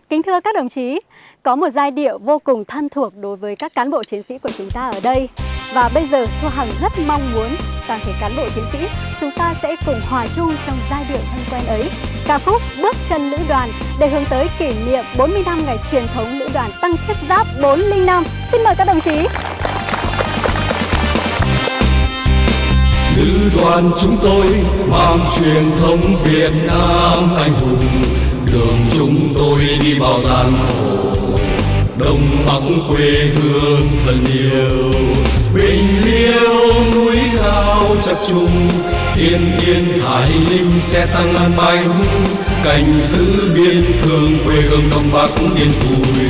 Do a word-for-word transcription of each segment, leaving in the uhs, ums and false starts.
Kính thưa các đồng chí, có một giai điệu vô cùng thân thuộc đối với các cán bộ chiến sĩ của chúng ta ở đây. Và bây giờ Thu Hằng rất mong muốn toàn thể cán bộ chiến sĩ chúng ta sẽ cùng hòa chung trong giai điệu thân quen ấy, ca khúc Bước chân lữ đoàn để hướng tới kỷ niệm bốn mươi năm ngày truyền thống lữ đoàn tăng thiết giáp bốn không năm. Xin mời các đồng chí. Lữ đoàn chúng tôi mang truyền thống Việt Nam anh hùng, đường chúng tôi đi bao gian khổ, Đông Bắc quê hương thân yêu. Bình liêu núi cao chập trùng, Tiên Yên Hải Linh xe tăng an bánh, canh giữ biên cương quê hương Đông Bắc yên vui.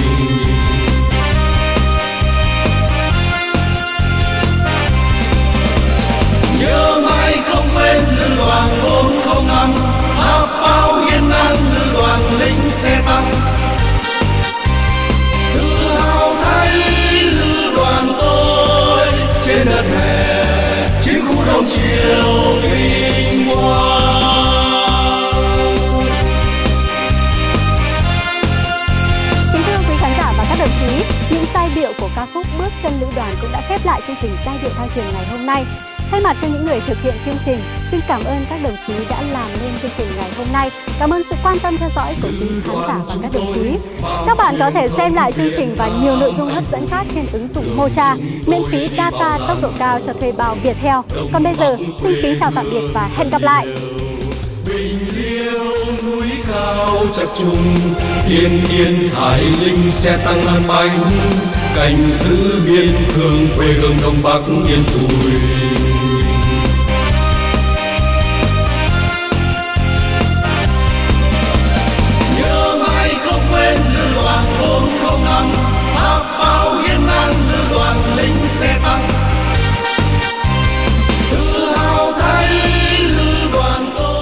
Nhớ mãi không quên lữ đoàn bốn không năm, tháp pháo hiên ngang lữ đoàn lính xe tăng. Tự hào thấy lữ đoàn tôi trên đất mẹ, chiến khu đông chiều vinh quang. Kính thưa quý khán giả và các đồng chí, những giai điệu của ca khúc Bước chân lữ đoàn cũng đã khép lại chương trình giai điệu thao trường ngày hôm nay. Thay mặt cho những người thực hiện chương trình, xin cảm ơn các đồng chí đã làm nên chương trình ngày hôm nay. Cảm ơn sự quan tâm theo dõi của quý khán giả và các đồng chí. Các bạn có thể xem lại chương trình và nhiều nội dung hấp dẫn khác trên ứng dụng Mocha, miễn phí data tốc độ cao cho thuê bao Viettel. Còn bây giờ, xin kính chào tạm biệt và hẹn gặp lại. Bình liêu núi cao chập trùng, Tiên Yên Hải Linh xe tăng an bánh, canh giữ biên cương quê hương Đông Bắc yên vui. Nhớ mãi không quên lữ đoàn bốn không năm, tháp pháo hiên ngang lữ đoàn lính xe tăng. Tự hào thấy lữ đoàn tôi.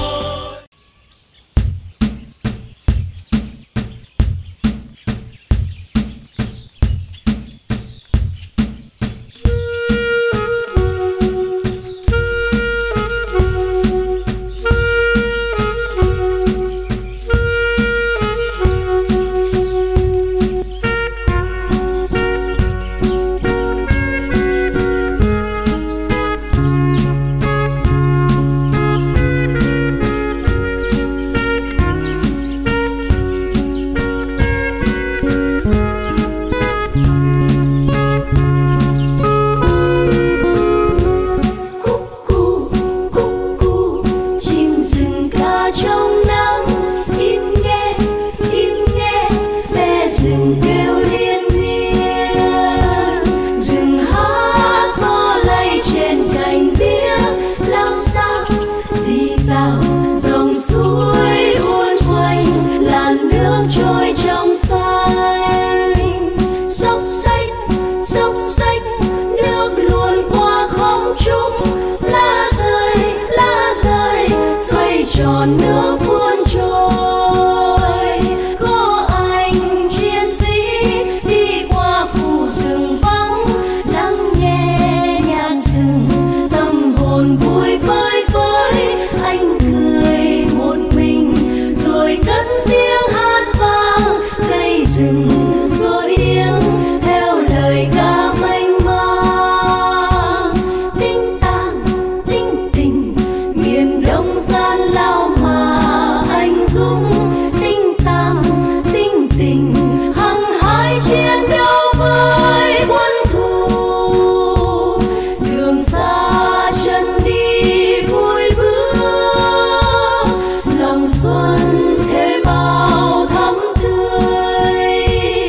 tròn nước cuốn trôi. Có anh chiến sĩ đi qua khu rừng vắng, lắng nghe nhạc rừng, tâm hồn vui phơi phới. Anh cười một mình rồi cất tiếng hát vang, cây rừng rồi yên theo lời ca mênh mang. Tinh tang tinh tình miền đông gian lao mà anh dũng, tinh tang tinh tình hăng hái chiến đấu với quân thù. Đường xa chân đi vui bước, lòng xuân thêm bao thắm tươi.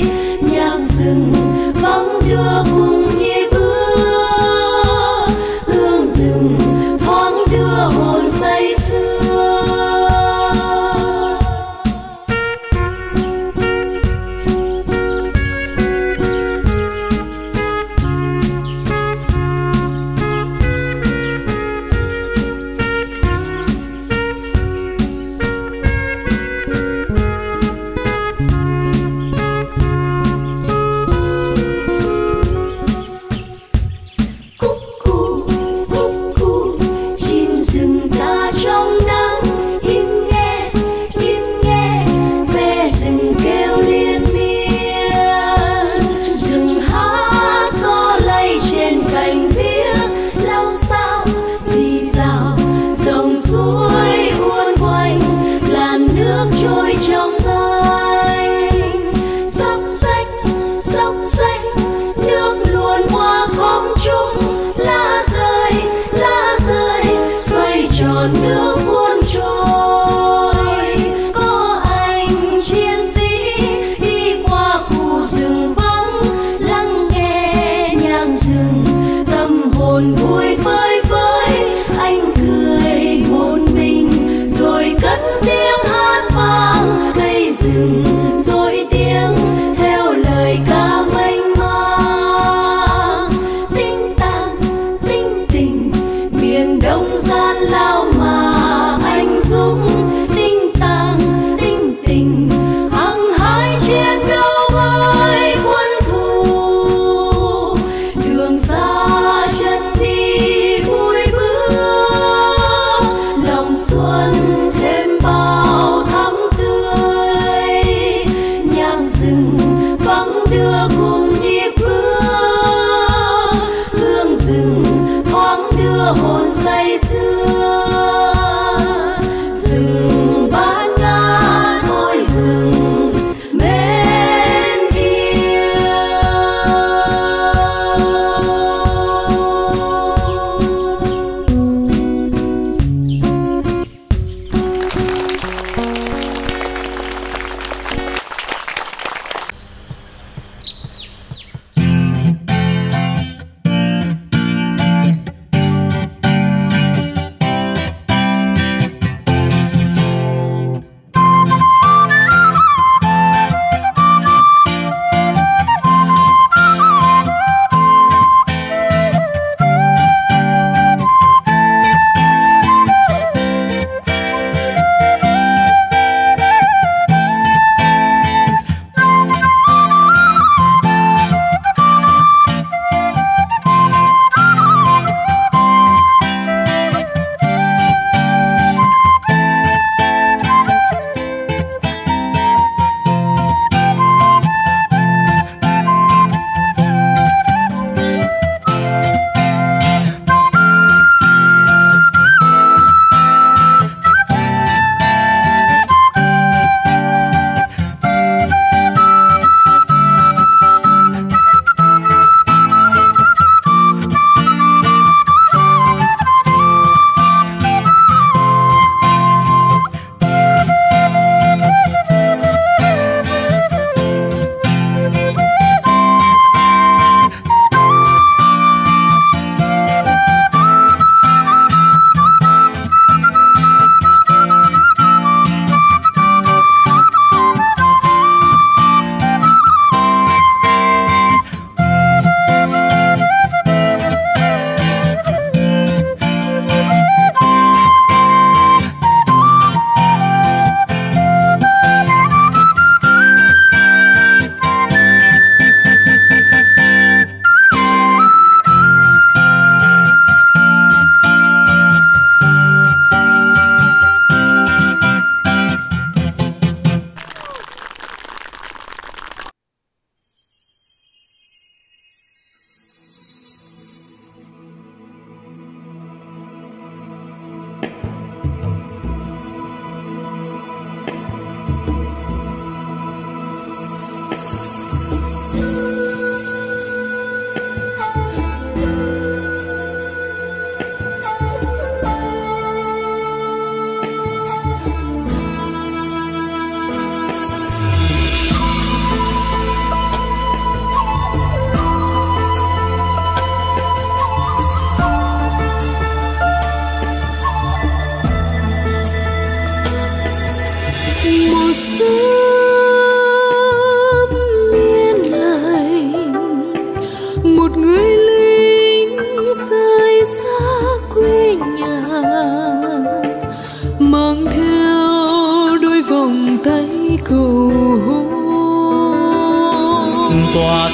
tỏa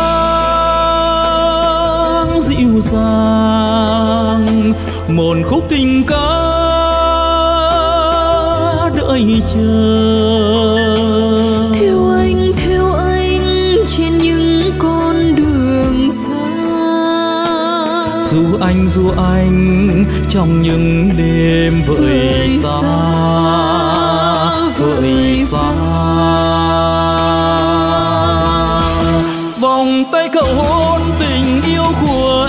sáng dịu dàng một khúc tình ca đợi chờ. Theo anh, theo anh trên những con đường xa. Dù anh, dù anh trong những đêm vợi xa, vợi xa. Vòng tay cậu hôn tình yêu của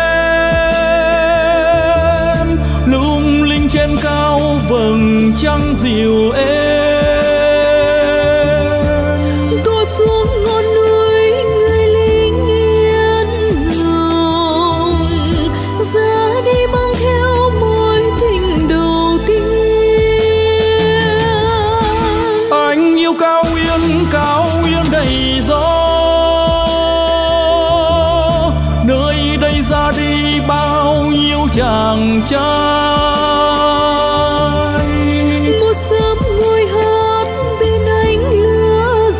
em, lung linh trên cao vầng trăng dịu êm. Tôi xuống ngọn núi người lính yên lòng, ra đi mang theo mối tình đầu tiên. Anh yêu cao nguyên, cao nguyên đầy gió, nơi đây ra đi bao nhiêu chàng trai. Một sớm ngồi hát bên ánh lửa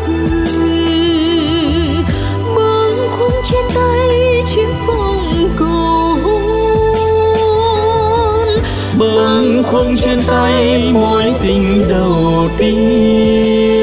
rừng, bâng khuâng trên tay chiếc vòng cầu hôn, Bâng khuâng trên tay mối tình đầu tiên.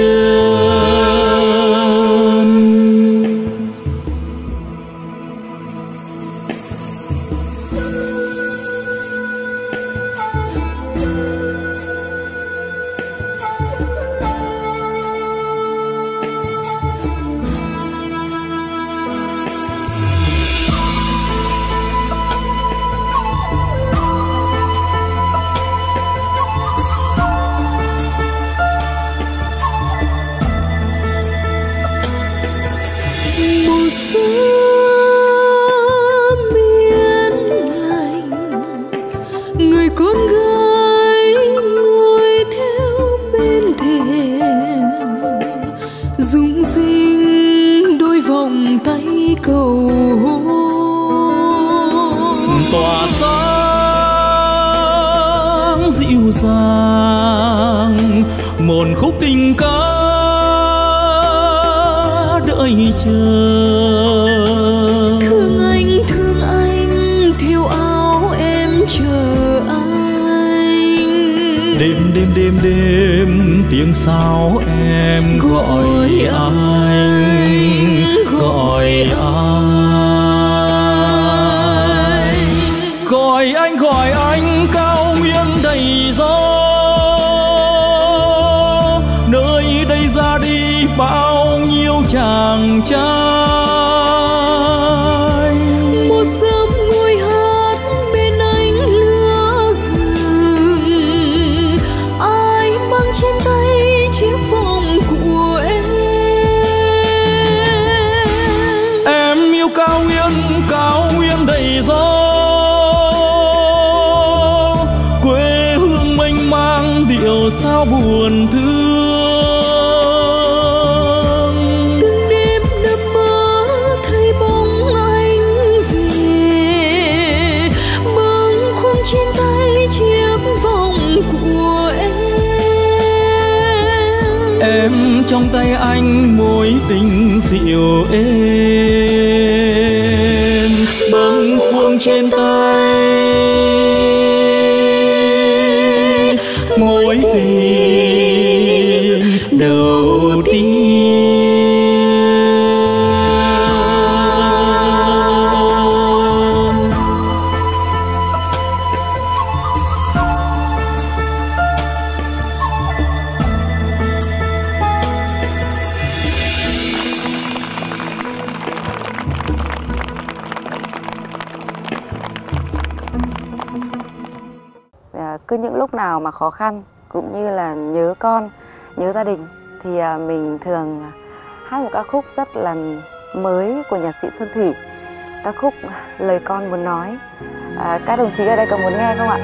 Tỏa sáng dịu dàng một khúc tình ca đợi chờ. Thương anh, thương anh theo áo em chờ anh. Đêm đêm đêm đêm tiếng sao em gọi anh, gọi anh. Gọi anh, gọi anh cao nguyên đầy gió, nơi đây ra đi bao nhiêu chàng trai. Một sớm ngồi hát bên ánh lửa rừng, ai mang trên tay chiếc vòng của em. Em yêu cao nguyên, cao nguyên đầy gió, điệu sao buồn thương. Từng đêm nằm mơ thấy bóng anh về, bâng khuâng trên tay chiếc vòng của em. Em trong tay anh mối tình dịu êm, bâng khuâng trên tay mối tình đầu tiên. Cứ những lúc nào mà khó khăn cũng như là nhớ con, nhớ gia đình thì mình thường hát một ca khúc rất là mới của nhạc sĩ Xuân Thủy, ca khúc Lời Con Muốn Nói. À, các đồng chí ở đây có muốn nghe không ạ?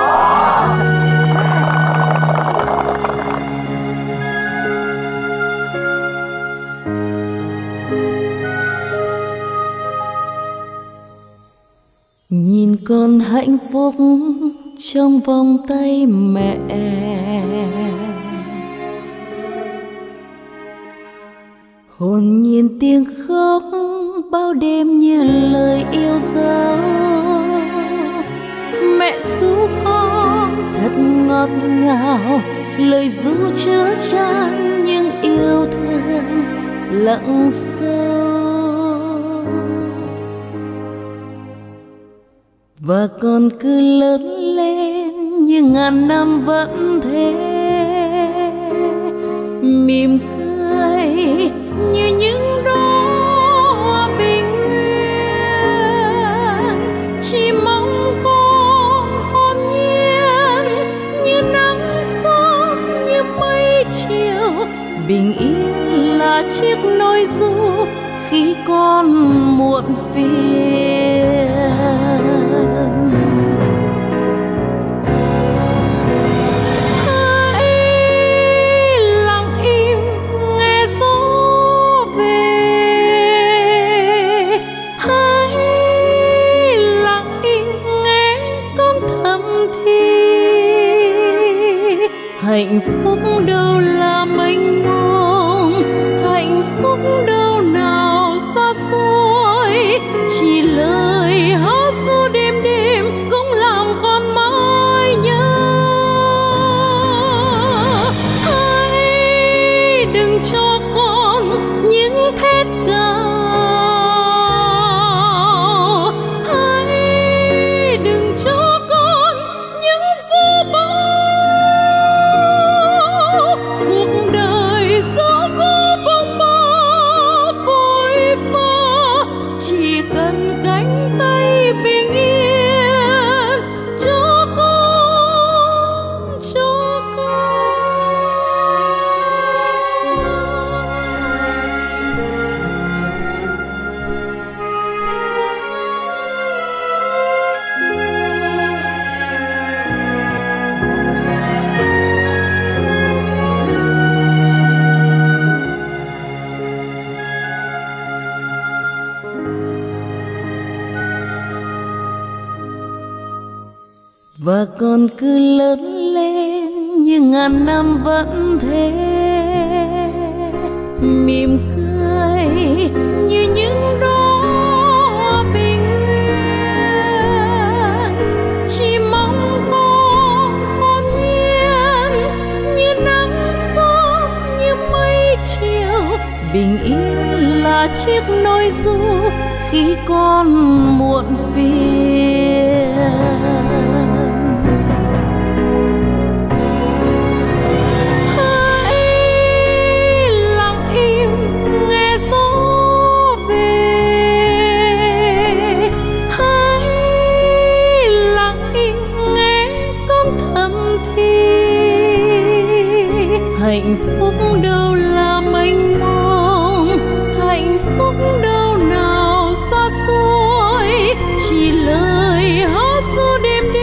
Nhìn con hạnh phúc trong vòng tay mẹ, hồn nhiên tiếng khóc bao đêm như lời yêu dấu. Mẹ ru con thật ngọt ngào, lời ru chứa chan những yêu thương lặng sâu. Và con cứ lớn lên như ngàn năm vẫn thế, mỉm cười như những đóa bình yên. Chỉ mong con hồn nhiên như nắng sớm như mây chiều, bình yên là chiếc nôi ru khi con muộn phiền. Hạnh phúc đâu là mênh mông, hạnh phúc đâu nào xa xôi, chỉ lời hát ru đêm đêm cũng làm con mãi nhớ. Hãy đừng cho con những thét gào, hãy đừng cho con những vu bão. Cuộc đời dẫu có phong ba vội vã, chỉ cần cánh tay bình yên cho con, cho con. Và con cứ lớn lên như ngàn năm vẫn thế, mỉm cười như những đóa bình yên. Chỉ mong con hồn nhiên như nắng sớm như mây chiều, bình yên là chiếc nôi ru khi con muộn phiền. Hạnh phúc đâu là mênh mông, hạnh phúc đâu nào xa xôi, chỉ lời hát ru đêm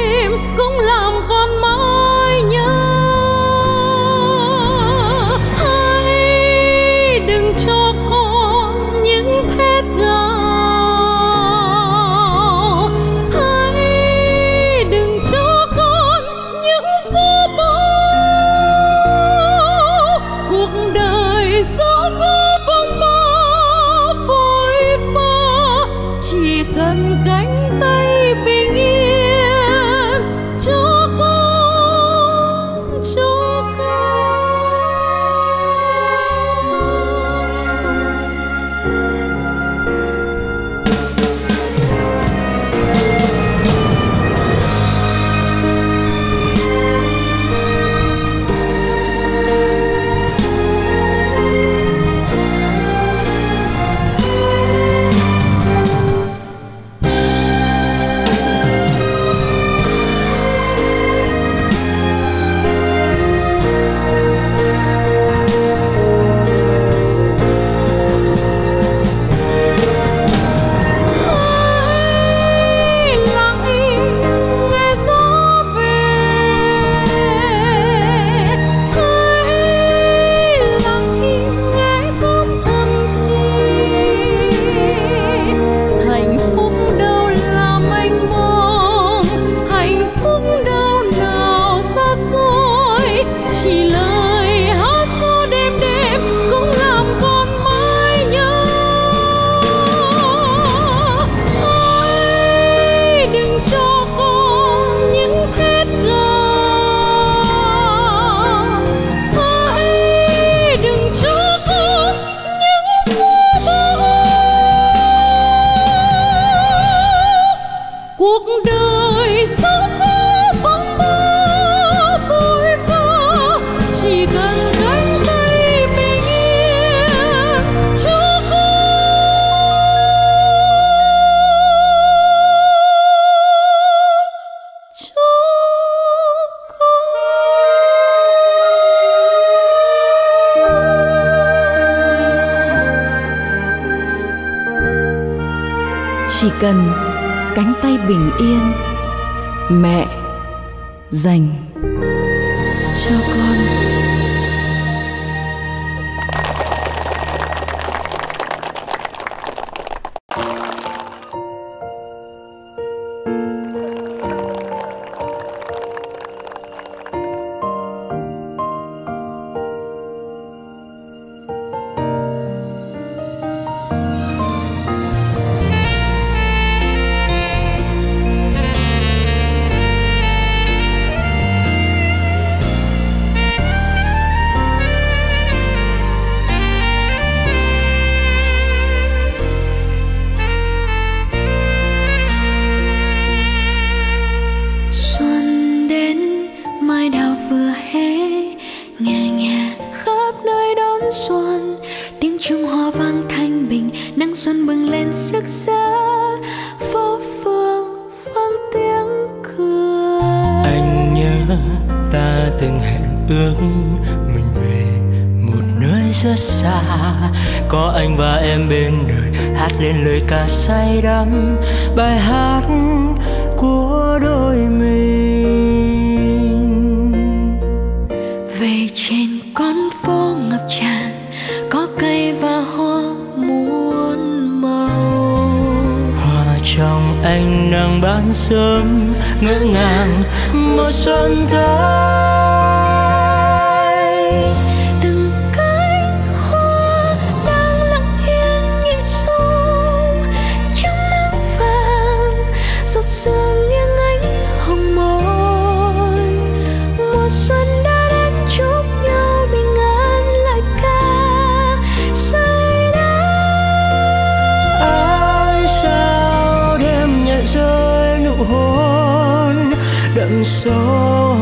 chỉ cần cánh tay bình yên mẹ dành cho con. Có anh và em bên đời hát lên lời ca say đắm, bài hát của đôi mình. Về trên con phố ngập tràn có cây và hoa muôn màu, hòa trong ánh nắng ban sớm ngỡ ngàng mùa xuân tới. Sương nghiêng ánh hồng môi, mùa xuân đã đến chúc nhau bình an lời ca say đắm. Ai sao đêm nhẹ rơi nụ hôn đậm sâu,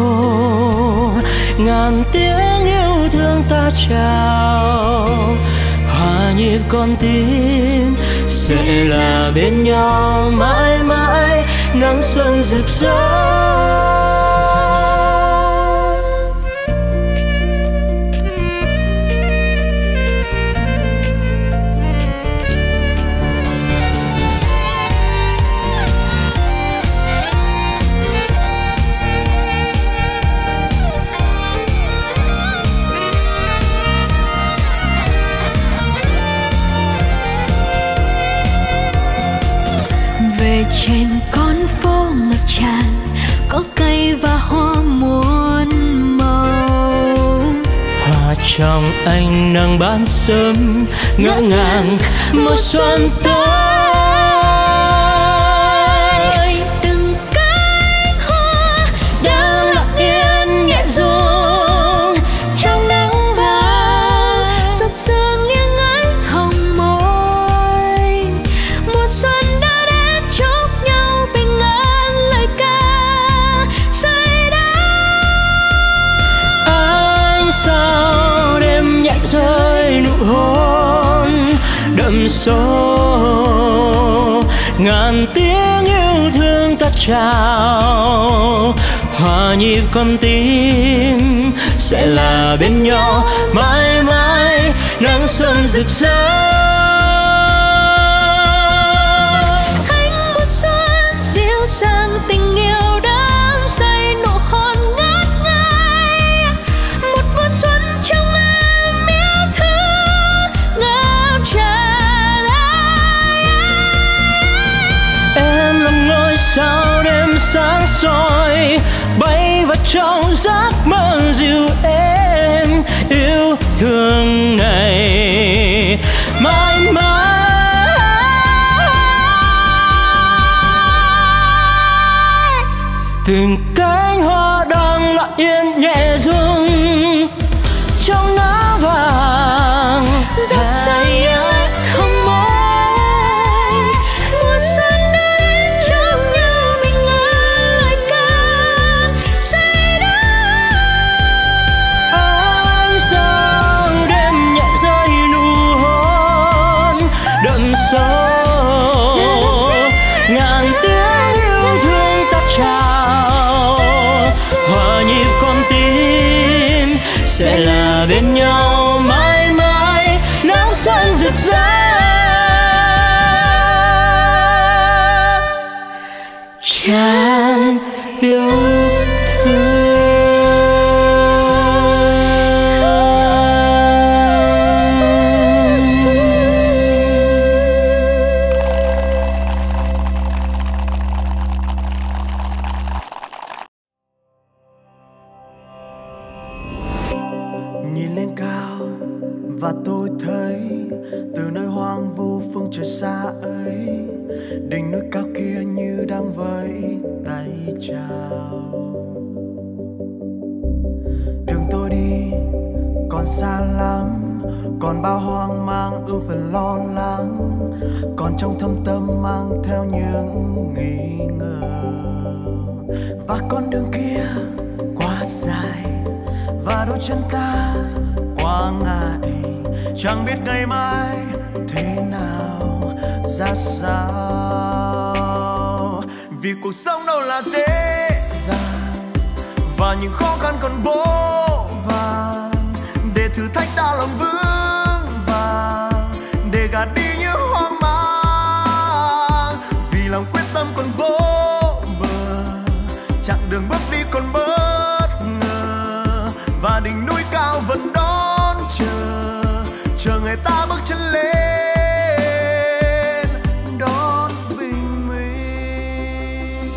ngàn tiếng yêu thương ta trao, hòa nhịp con tim sẽ là bên nhau mãi mãi, nắng xuân rực rỡ. Về trên con phố ngập tràn có cây và hoa muôn màu, hòa trong ánh nắng ban sớm ngỡ ngàng mùa xuân tới. Từng cánh hoa đang lặng yên nhẹ rung trong nắng vàng, giọt sương nghiêng ánh hồng môi, mùa xuân sao đêm nhẹ rơi nụ hôn đậm sâu, ngàn tiếng yêu thương ta trao, hòa nhịp con tim sẽ là bên nhau mãi mãi, nắng xuân rực rỡ. Ánh mùa xuân dịu dàng tình yêu đắm say, nụ hôn ngát ngây, một mùa xuân trong em yêu thương ngập tràn. Em là ngôi sao đêm sáng soi bay vào trong giấc mơ dịu êm, yêu thương này mãi mãi. Từng cánh hoa đang lặng yên nhẹ rung trong nắng vàng, giọt say ướt hồng môi, mùa xuân đã đến chúc nhau bình an lời ca say đắm. Ánh sao đêm nhẹ rơi nụ hôn đậm sâu, ngàn tiếng yêu thương ta trao, hòa nhịp con tim sẽ là bên nhau mãi mãi, nắng xuân rực rỡ. từ nơi hoang vu phương trời xa ấy, đỉnh núi cao kia như đang vẫy tay chào. Đường tôi đi còn xa lắm, còn bao hoang mang ưu phiền lo lắng, còn trong thâm tâm mang theo những nghi ngờ. Và con đường kia quá dài, và đôi chân ta quá ngại, chẳng biết ngày mai thế nào ra sao. Vì cuộc sống đâu là dễ dàng, và những khó khăn còn vô vàn, để thử thách ta lòng vững vàng, để gạt đi những hoang mang. Vì lòng quyết tâm còn vô bờ, chặng đường bước đi còn bất ngờ, và đỉnh núi cao vẫn đón chờ, chờ người ta bước chân lên đón bình minh.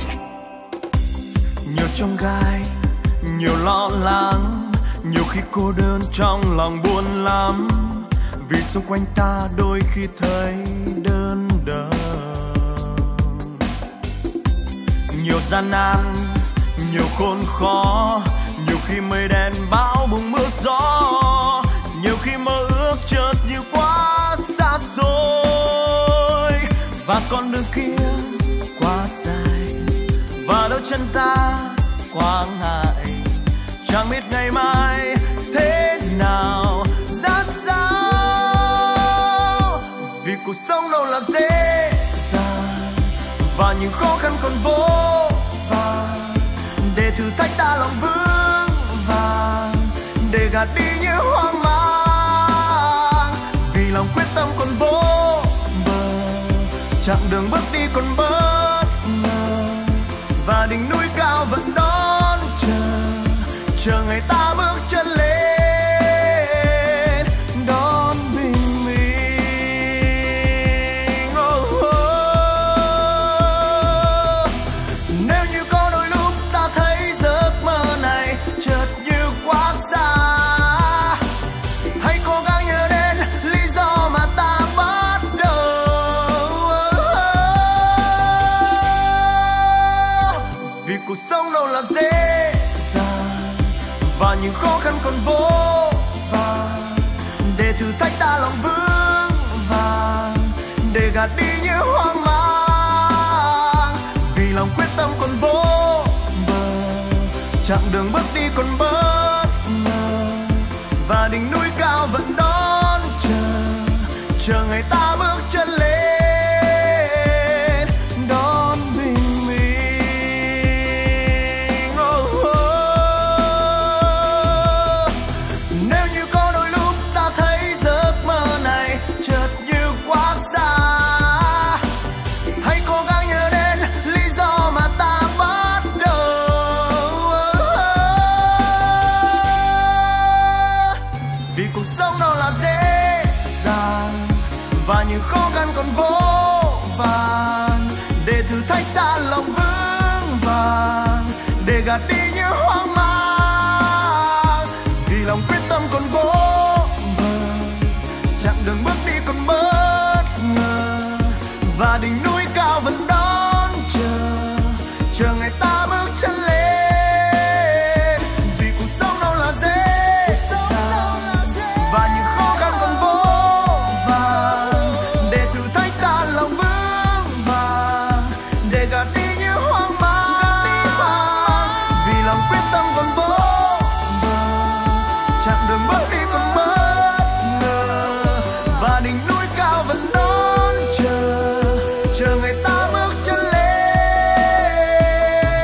Nhiều chông gai, nhiều lo lắng, nhiều khi cô đơn trong lòng buồn lắm, vì xung quanh ta đôi khi thấy đơn đờ. Nhiều gian nan, nhiều khốn khó, nhiều khi mây đen bão bùng mưa gió, nhiều khi mơ ước chợt như quá xa xôi. Và con đường kia quá dài, và đôi chân ta quá ngại, chẳng biết ngày mai thế nào ra sao. Vì cuộc sống đâu là dễ dàng, và những khó khăn còn vô vàn, để thử thách ta lòng vững vàng, để gạt đi những hoang mang. Vì lòng quyết tâm còn vô bờ, chặng đường bước đi còn bất ngờ, và đỉnh núi cao vẫn đón chờ, chờ ngày ta bước chân lên đón bình minh. Oh, oh. Nếu như có đôi lúc ta thấy giấc mơ này chợt như quá xa, hãy cố gắng nhớ đến lý do mà ta bắt đầu. Vì cuộc sống đâu là dễ dàng, và những khó khăn còn vô vàn, để thử thách ta lòng vững vàng, để gạt đi những hoang mang. Vì lòng quyết tâm còn vô bờ, chặng đường bước đi còn bất ngờ, và đỉnh núi cao vẫn đón chờ, chờ ngày ta bước chân lên đón bình minh. Oh, oh. Nếu như có đôi lúc ta thấy giấc mơ này chợt như quá xa, hãy cố gắng nhớ đến lý do mà ta bắt đầu. Vì cuộc sống đâu là dễ dàng, và những khó khăn còn vô vàn, để thử thách ta lòng vững vàng, để gạt đi những hoang mang. Vì lòng quyết tâm còn vô bờ, chặng đường bước đi còn bất ngờ, và đỉnh núi cao vẫn đón chờ, chờ ngày ta bước chân lên. Vì cuộc sống đâu là dễ dàng, và những khó khăn còn vô vàn, để thử thách ta lòng vững vàng, để gạt đi những hoang mang. Vì lòng quyết tâm còn vô bờ, chặng đường bước đi còn bất ngờ, và đỉnh núi cao vẫn đón chờ, chờ ngày ta bước chân lên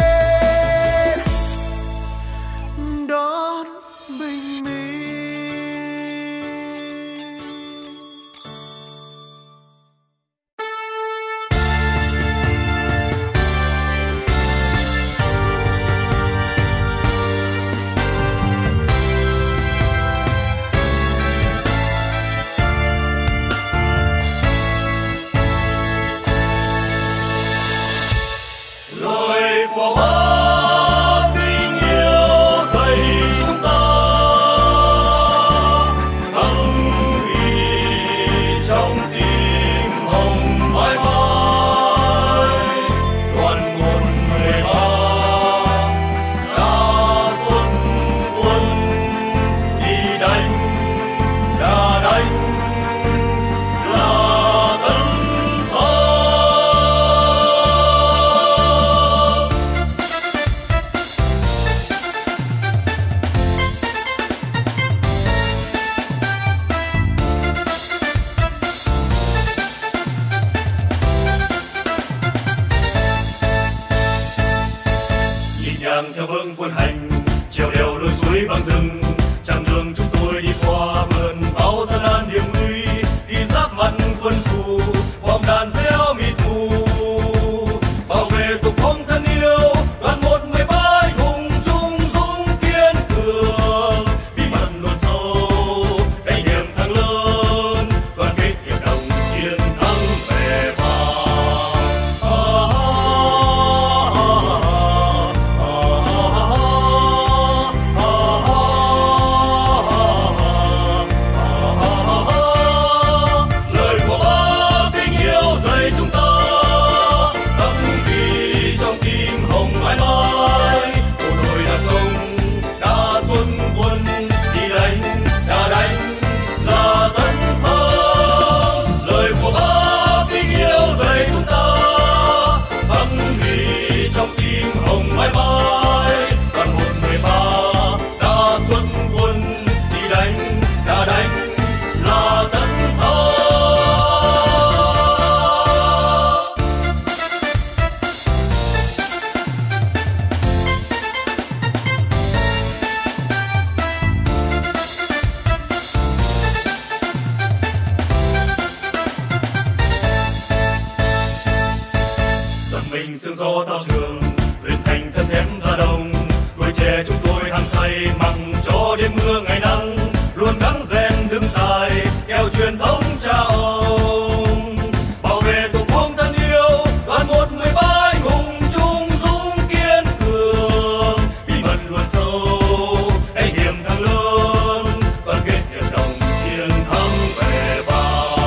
sương gió thao trường, luyện thành thân thép ra đồng. Tuổi trẻ chúng tôi hăng say măng cho đêm mưa ngày nắng, luôn gắng rèn đứng tài theo truyền thống cha ông. Bảo vệ tổ quốc thân yêu, đoàn một mười ba anh hùng trung dũng kiên cường. Bí mật luôn sâu, anh hiểm thăng lớn, đoàn kết hiệp đồng chiến thắng về vang.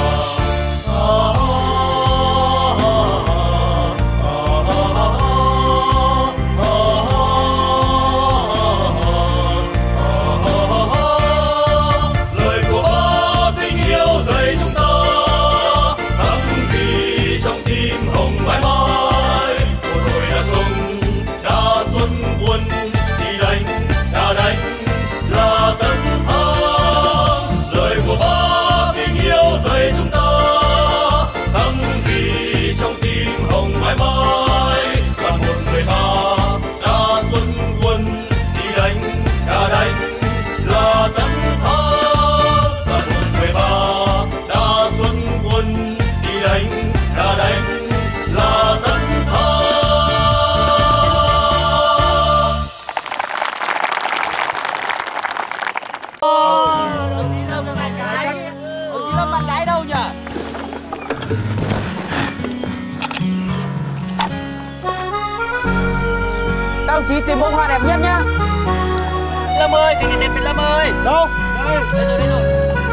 Chí tìm bông hoa đẹp nhất nhá. Lâm ơi, cái đẹp Lâm ơi. Đâu? Đây. Đây rồi, đây rồi.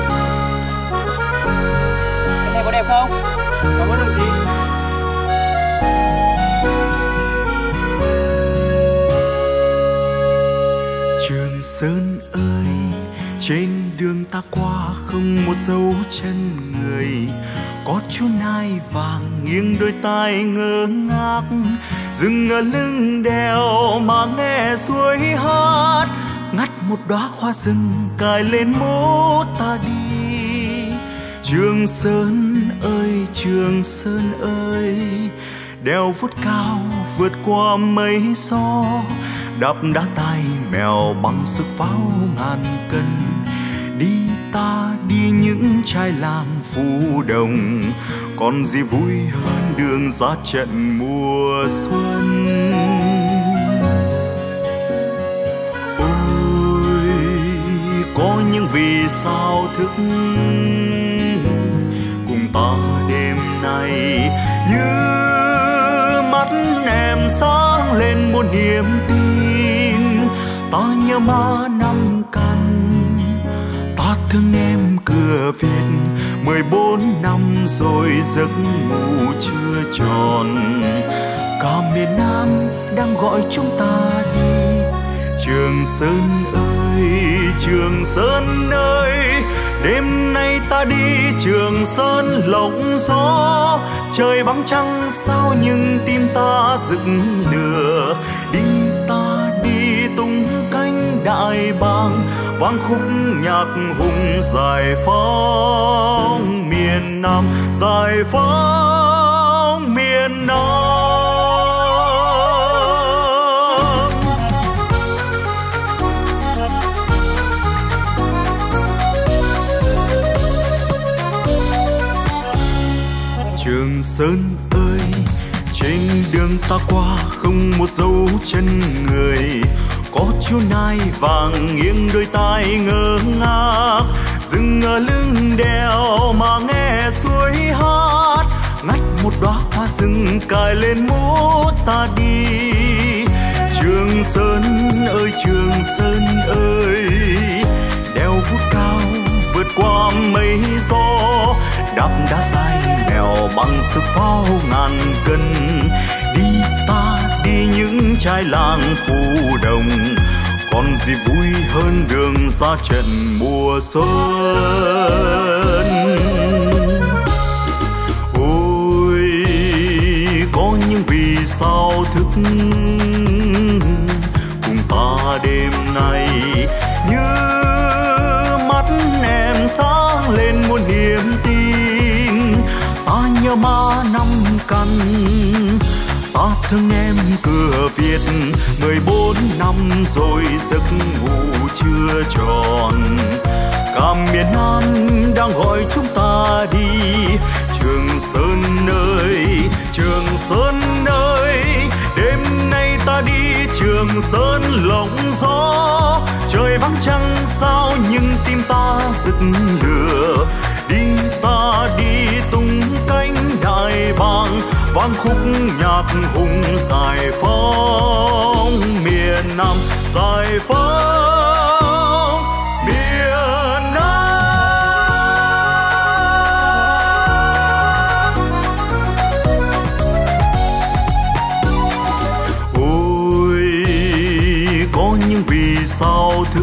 Cái này có đẹp không? Cảm ơn đồng chí. Trường Sơn ơi, trên đường ta qua không một dấu chân người. Có chú nai vàng nghiêng đôi tai ngơ ngác, dừng ở lưng đèo mà nghe suối hát. Ngắt một đóa hoa rừng cài lên mũ ta đi. Trường Sơn ơi, Trường Sơn ơi, đèo vút cao vượt qua mây gió, đạp đá tai mèo bằng sức pháo ngàn cân. Đi ta đi những trai làm phù đồng, còn gì vui hơn đường ra trận mùa xuân. Ôi có những vì sao thức cùng ta đêm nay, như mắt em sáng lên một niềm tin. Ta nhớ má năm căn, ta thương em cửa Việt. Mười bốn năm rồi giấc ngủ chưa tròn, cả miền Nam đang gọi chúng ta đi. Trường Sơn ơi, Trường Sơn ơi, đêm nay ta đi Trường Sơn lộng gió. Trời vắng trăng sao nhưng tim ta rực lửa. Đi ta đi tung cánh đại bàng, vang khúc nhạc hùng giải phóng miền Nam, giải phóng miền Nam. Trường Sơn ơi, trên đường ta qua không một dấu chân người. Có chú nai vàng nghiêng đôi tai ngơ ngác, dừng ở lưng đèo mà nghe suối hát. Ngắt một đóa hoa rừng cài lên mũ ta đi. Trường Sơn ơi, Trường Sơn ơi, đèo vút cao vượt qua mây gió, đạp đá tai mèo bằng sức pháo ngàn cân. Đi ta đi những trai làng phù đồng, còn gì vui hơn đường ra trận mùa xuân. Ôi có những vì sao thức cùng ta đêm nay, như mắt em sáng lên một niềm tin. Ta nhớ má năm căn, ta thương em cửa Việt. Mười bốn năm rồi giấc ngủ chưa tròn, cả miền Nam đang gọi chúng ta đi. Trường Sơn ơi, Trường Sơn ơi, Trường Sơn lộng gió, trời vắng trăng sao nhưng tim ta rực lửa. Đi ta đi tung cánh đại bàng, vang khúc nhạc hùng giải phóng miền Nam, giải phóng miền Nam. Ôi có những vì sao thức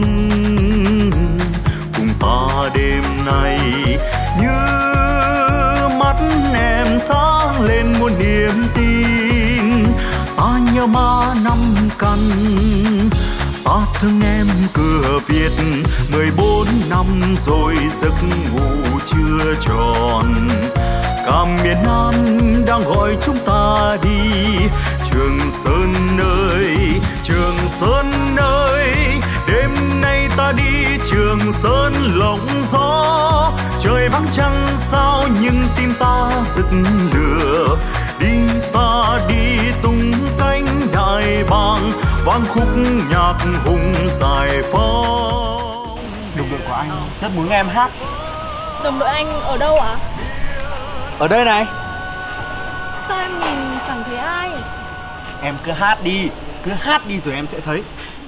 cùng ta đêm nay, như mắt em sáng lên muôn niềm tin. Ta nhớ má năm căn, ta thương em cửa Việt, mười bốn năm rồi giấc ngủ chưa tròn. Cả miền Nam đang gọi chúng ta đi, Trường Sơn ơi, Trường Sơn ơi, đêm nay ta đi Trường Sơn lộng gió. Trời vắng trăng sao nhưng tim ta rực lửa. Đi ta đi tung cánh đại bàng, vang khúc nhạc hùng giải phóng. Đồng đội của anh rất muốn nghe em hát. Đồng đội anh ở đâu ạ? Ở đây này. Sao em nhìn chẳng thấy ai? Em cứ hát đi, cứ hát đi rồi em sẽ thấy.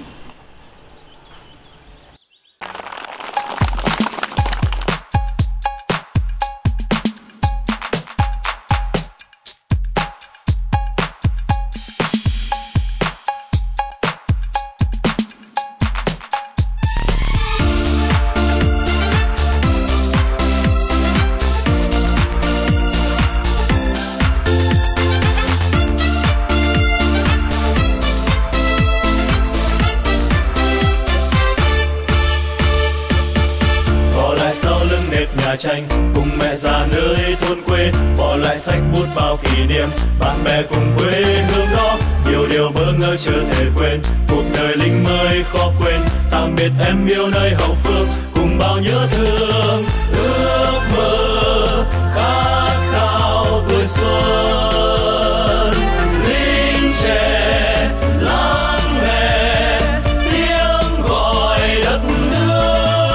Tranh cùng mẹ già nơi thôn quê, bỏ lại sách bút bao kỷ niệm, bạn bè cùng quê hương đó, nhiều điều bỡ ngỡ chưa thể quên. Cuộc đời lính mới khó quên, tạm biệt em yêu nơi hậu phương, cùng bao nhớ thương. Ước mơ khát khao tuổi xuân, lính trẻ lắng nghe tiếng gọi đất nước.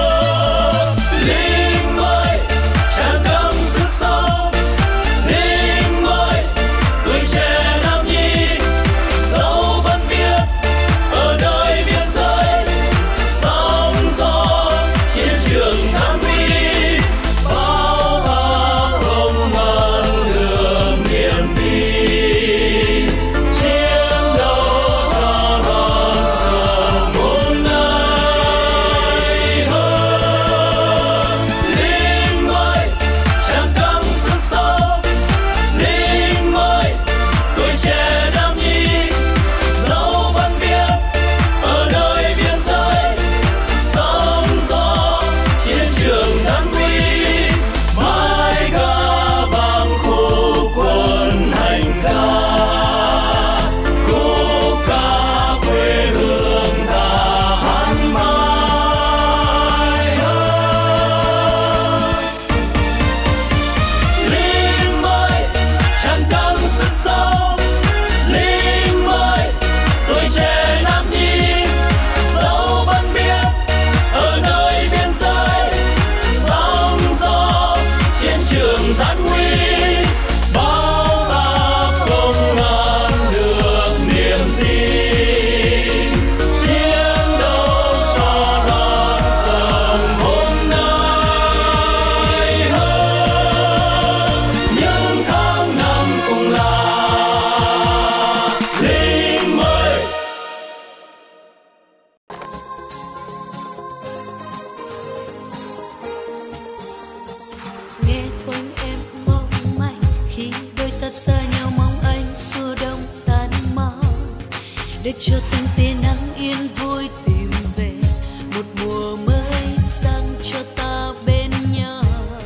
để cho từng tia nắng yên vui tìm về một mùa mới sang cho ta bên nhau.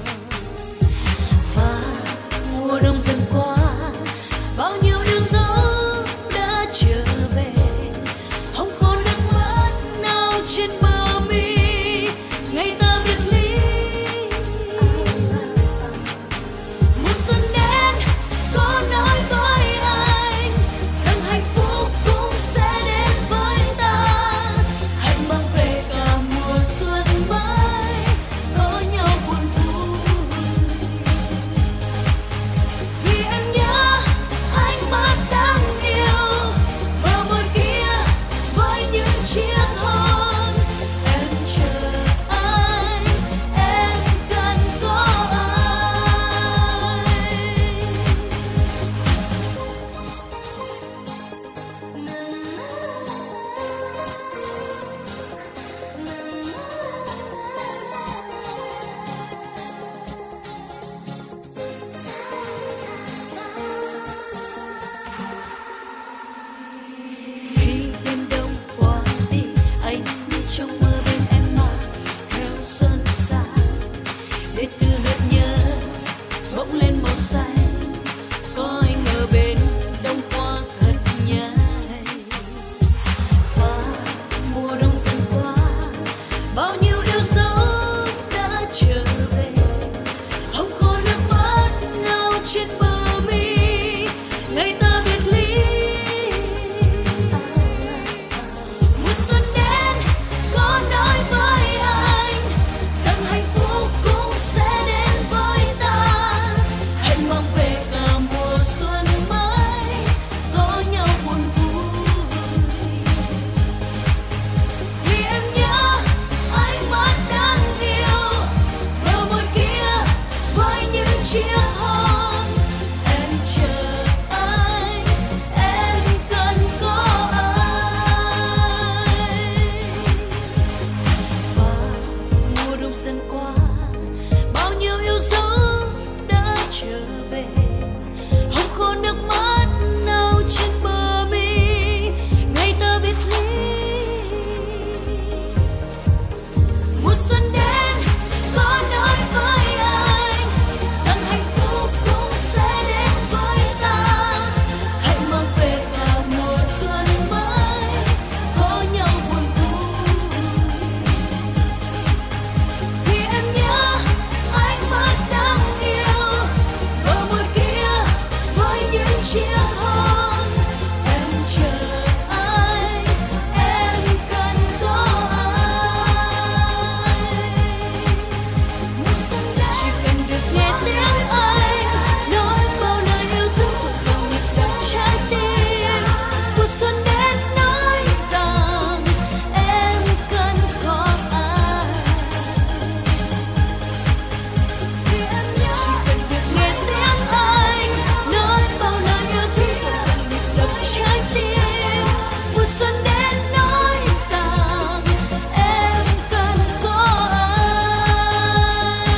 Và mùa đông dần qua, bao nhiêu điều dấu đã trở về, không còn nước mắt nào trên bờ mi ngày ta biệt ly. Mùa xuân đến có nói với anh rằng hạnh phúc cũng sẽ đến. chia hon. Em chờ anh, em cần có anh. Và mùa đông dần qua, bao nhiêu yêu dấu đã trở về. Hồng khô nước mắt nao trên bờ mi, ngày ta biệt ly. Mùa xuân đến có nói với anh rằng hạnh phúc cũng sẽ đến với ta. Hãy mang về cả mùa xuân mới, có nhau buồn vui. Vì em nhớ ánh mắt đáng yêu, bờ môi kia với những chia hon. Em chờ anh, em cần có anh. Chỉ cần được nghe tiếng anh nói bao lời yêu thương rộn ràng nhịp đập trái tim. Mùa xuân đến nói rằng em cần có anh. Chỉ cần được nghe tiếng anh nói bao lời yêu thương rộn ràng nhịp đập trái tim. Mùa xuân đến nói rằng em cần có anh.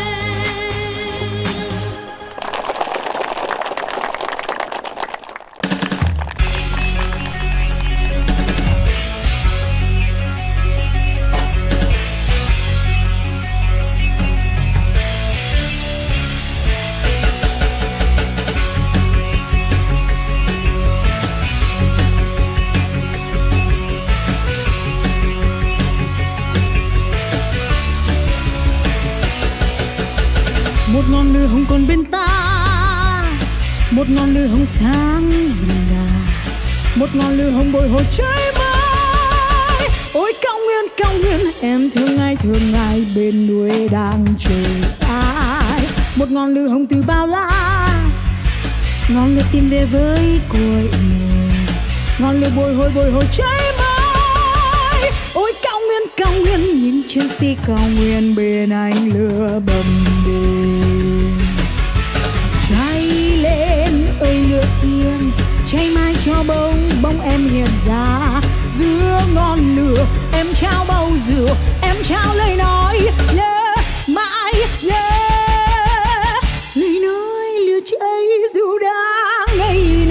Một ngọn lửa hồng còn bên ta, một ngọn lửa hồng sáng rừng già, một ngọn lửa hồng bồi hồi cháy mãi. Ôi cao nguyên cao nguyên, em thương ai thương ai, bên núi đang chờ ai. Một ngọn lửa hồng từ bao la, ngọn lửa tìm về với cội nguồn, ngọn lửa bồi hồi bồi hồi cháy mãi. Ôi cao nguyên cao nguyên, những chiến sĩ cao nguyên bên anh lửa bầm bùng. Cháy lên ơi lửa thiên, cháy mãi cho bông bông em hiện ra. Giữa ngọn lửa em trao bầu rượu, em trao lời nói yeah, mãi yeah. Lời nói lửa cháy dù đã ngày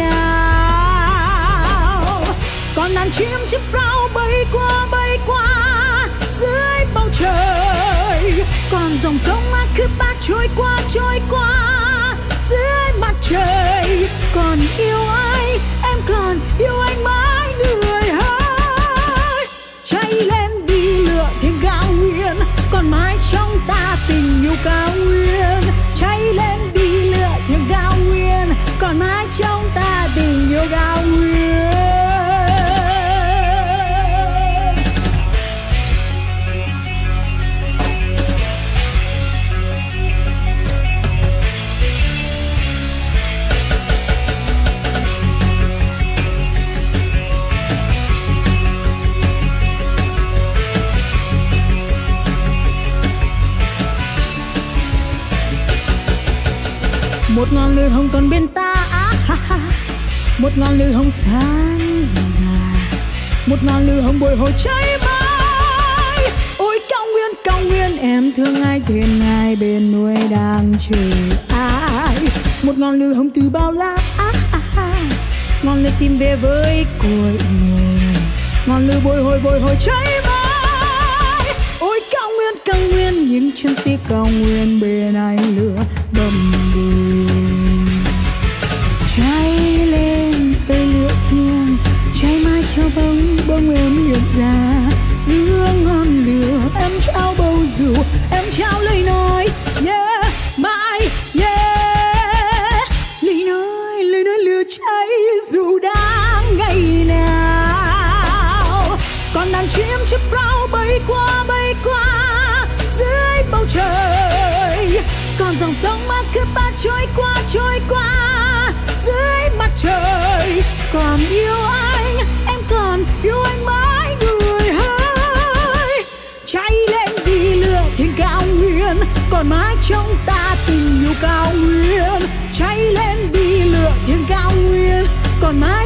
nào. Còn đàn chim chip rao bay qua bay qua dưới bầu trời. Còn dòng sông mà cứ bát trôi qua trôi qua dưới mặt trời. Còn yêu ai em còn yêu anh mãi người ơi. Cháy lên đi lửa thiên cao nguyên, còn mãi trong ta tình yêu cao nguyên. Cháy lên đi lửa thiên cao nguyên, còn mãi trong ta tình yêu cao nguyên. Một ngọn lửa hồng còn bên ta, ah, ha, ha. Một ngọn lửa hồng sáng rừng già, một ngọn lửa hồng bồi hồi cháy mãi. Ôi cao nguyên cao nguyên, em thương ai thương ai, bên núi đang chờ ai. Một ngọn lửa hồng từ bao la, ah, ha, ha. Ngọn lửa tìm về với cội nguồn, ngọn lửa bồi hồi bồi hồi cháy mãi. Ôi cao nguyên cao nguyên, những chiến sĩ cao nguyên bên anh lửa bầm bùng. Cháy lên ơi lửa thiên, cháy mãi cho bông bông em hiện ra. Giữa ngọn lửa em trao bầu rượu, em trao lời nói yeah, mãi yeah. Lời nói lời nói lửa cháy dù đang ngày nào. Còn đàn chim chip rao bay qua bay qua dưới bầu trời. Còn dòng sông mà cứ ba trôi qua trôi qua dưới mặt trời. Còn yêu anh em còn yêu anh mãi người ơi. Cháy lên đi lửa thiên cao nguyên, còn mãi trong ta tình yêu cao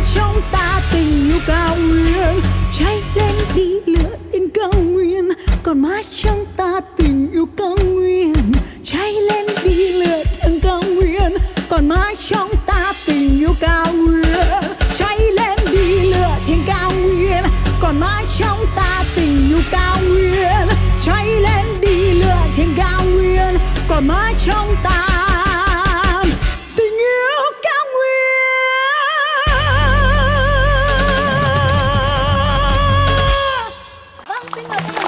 trong ta tình yêu cao nguyên, cháy lên đi lửa tình cao nguyên. Còn mãi trong ta tình yêu cao nguyên, cháy lên đi lửa tình cao nguyên. Còn mãi trong ta tình yêu cao nguyên, cháy lên đi lửa thiên cao nguyên. Còn mãi trong ta tình yêu cao nguyên, cháy lên đi lửa thiên cao nguyên. Còn mãi trong ta tình yêu cao nguyên. Vâng, xin mời các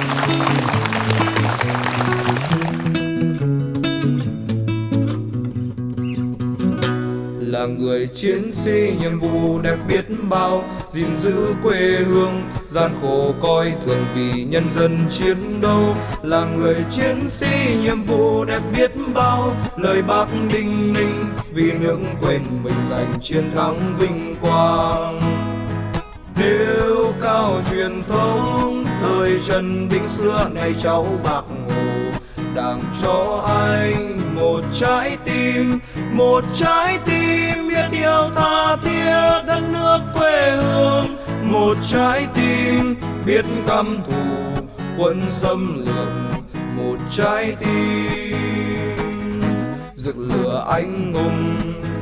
là người chiến sĩ nhiệm vụ đẹp biết bao, gìn giữ quê hương gian khổ coi thường vì nhân dân chiến đấu. Là người chiến sĩ nhiệm vụ đẹp biết bao, lời bác đinh ninh vì nước quên mình giành chiến thắng vinh quang. Nếu cao truyền thống thời Trần Binh xưa nay cháu Bác Hồ, Đảng cho anh một trái tim, một trái tim biết yêu tha thiết đất nước quê hương. Một trái tim biết căm thù quân xâm lược, một trái tim rực lửa anh hùng.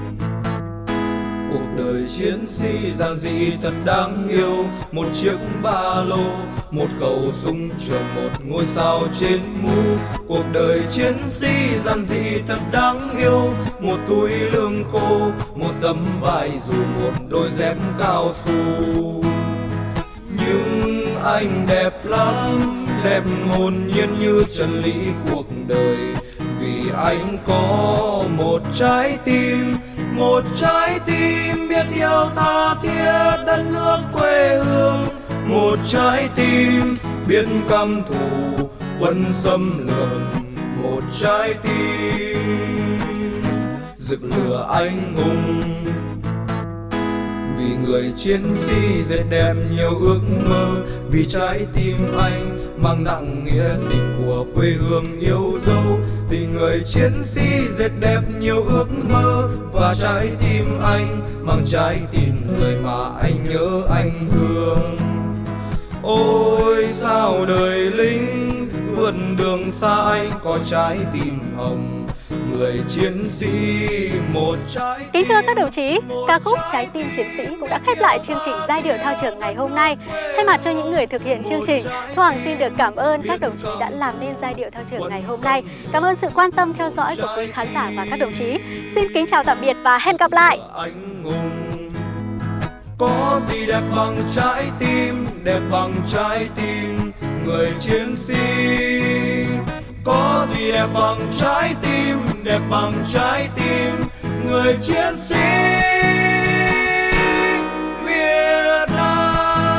Cuộc đời chiến sĩ giản dị thật đáng yêu, một chiếc ba lô, một khẩu súng trường, một ngôi sao trên mũ. Cuộc đời chiến sĩ giản dị thật đáng yêu, một túi lương khô, một tấm vải dù, một đôi dép cao su. Nhưng anh đẹp lắm, đẹp hồn nhiên như chân lý cuộc đời. Vì anh có một trái tim, một trái tim biết yêu tha thiết đất nước quê hương. Một trái tim biết căm thù quân xâm lược, một trái tim rực lửa anh hùng. Vì người chiến sĩ dệt đẹp nhiều ước mơ, vì trái tim anh mang nặng nghĩa tình của quê hương yêu dấu. Vì người chiến sĩ dệt đẹp nhiều ước mơ, và trái tim anh mang trái tim người mà anh nhớ anh thương. Ôi sao đời lính vượt đường xa anh có trái tim hồng, người chiến sĩ một trái tim. Kính thưa các đồng chí, ca khúc Trái tim chiến sĩ cũng đã khép lại chương trình giai điệu thao trường ngày hôm nay. Thay mặt cho những người thực hiện chương trình, Thu Hằng xin được cảm ơn các đồng chí đã làm nên giai điệu thao trường ngày hôm nay. Cảm ơn sự quan tâm theo dõi của quý khán giả và các đồng chí. Xin kính chào tạm biệt và hẹn gặp lại. Có gì đẹp bằng trái tim, đẹp bằng trái tim người chiến sĩ. Có gì đẹp bằng trái tim, đẹp bằng trái tim người chiến sĩ Việt Nam.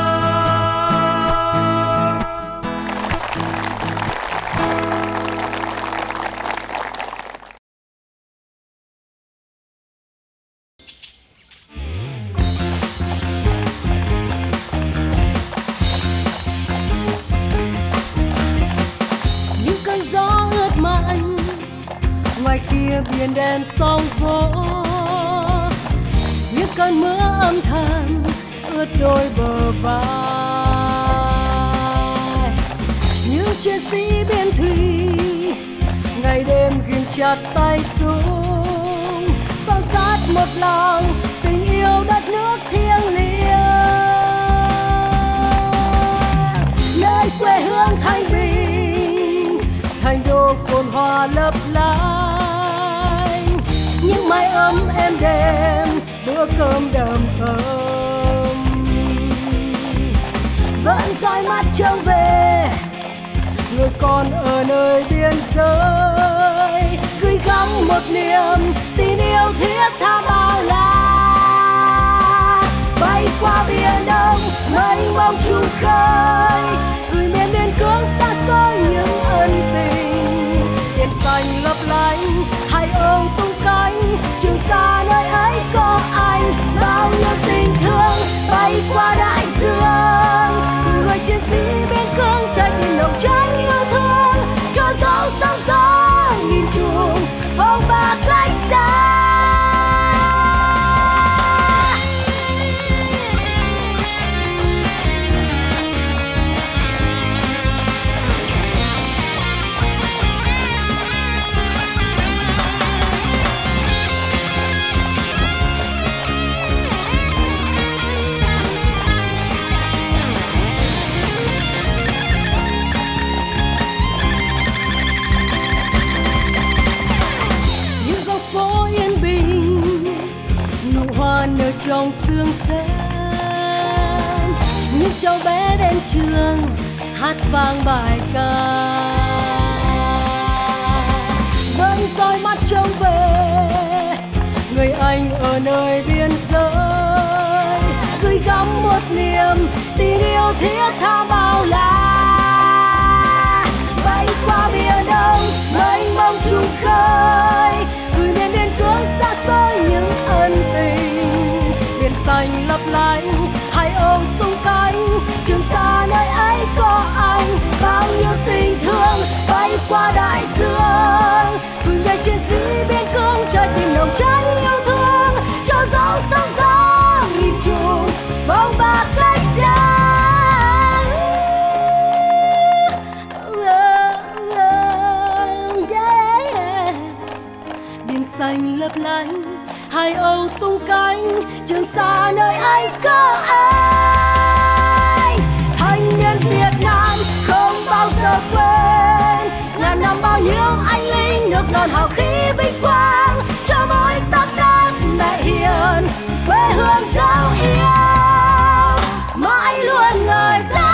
Những cơn gió ướt mạnh ngoài kia biển đen sóng vỗ, những cơn mưa âm thầm ướt đôi bờ vai. Những chiến sĩ biên thủy ngày đêm ghim chặt tay súng, son sắt một lòng tình yêu đất nước thiêng liêng. Nơi quê hương thanh bình, thành đô phồn hoa lấp lánh, những mái ấm êm đềm, bữa cơm đầm ấm. Vẫn dõi mắt trông về người con ở nơi biên giới, gửi gắm một niềm tin yêu thiết tha bao la. Bay qua biển Đông mênh mông trùng khơi, gửi miền biên cương xa xôi những ân tình. Biển xanh lấp lánh, hai âu tung cánh, Trường Sa nơi ấy có anh. Bao nhiêu tình thương bay qua đại dương, gửi người chiến sĩ biên cương trái tim nồng cháy yêu thương. Cho dấu sóng gió nghìn trùng phong ba cách xa. ngoan ở trong xương xen. Những cháu bé đến trường hát vang bài ca, vẫn soi mắt trông về người anh ở nơi biên giới, gửi gắm một niềm tình yêu thiết tha bao la. Bay qua biển đông mênh mông trùng khơi, gửi miền biên cương xa xôi những ân tình. Biển xanh lấp lánh hai âu tung cánh, Trường Sa nơi ấy có anh. Bao nhiêu tình thương bay qua đại dương, gửi người chiến sĩ biên cương trái tim nồng cháy yêu thương, cho dấu sóng gió nghìn trùng phong ba cách xa. Biển xanh lấp lánh hai âu tung cánh, Trường Sa nơi ấy có anh. Thanh niên Việt Nam không bao giờ quên ngàn năm bao nhiêu anh linh, nước non hào khí vinh quang cho mỗi tấc đất mẹ hiền, quê hương dấu yêu mãi luôn ngời sáng.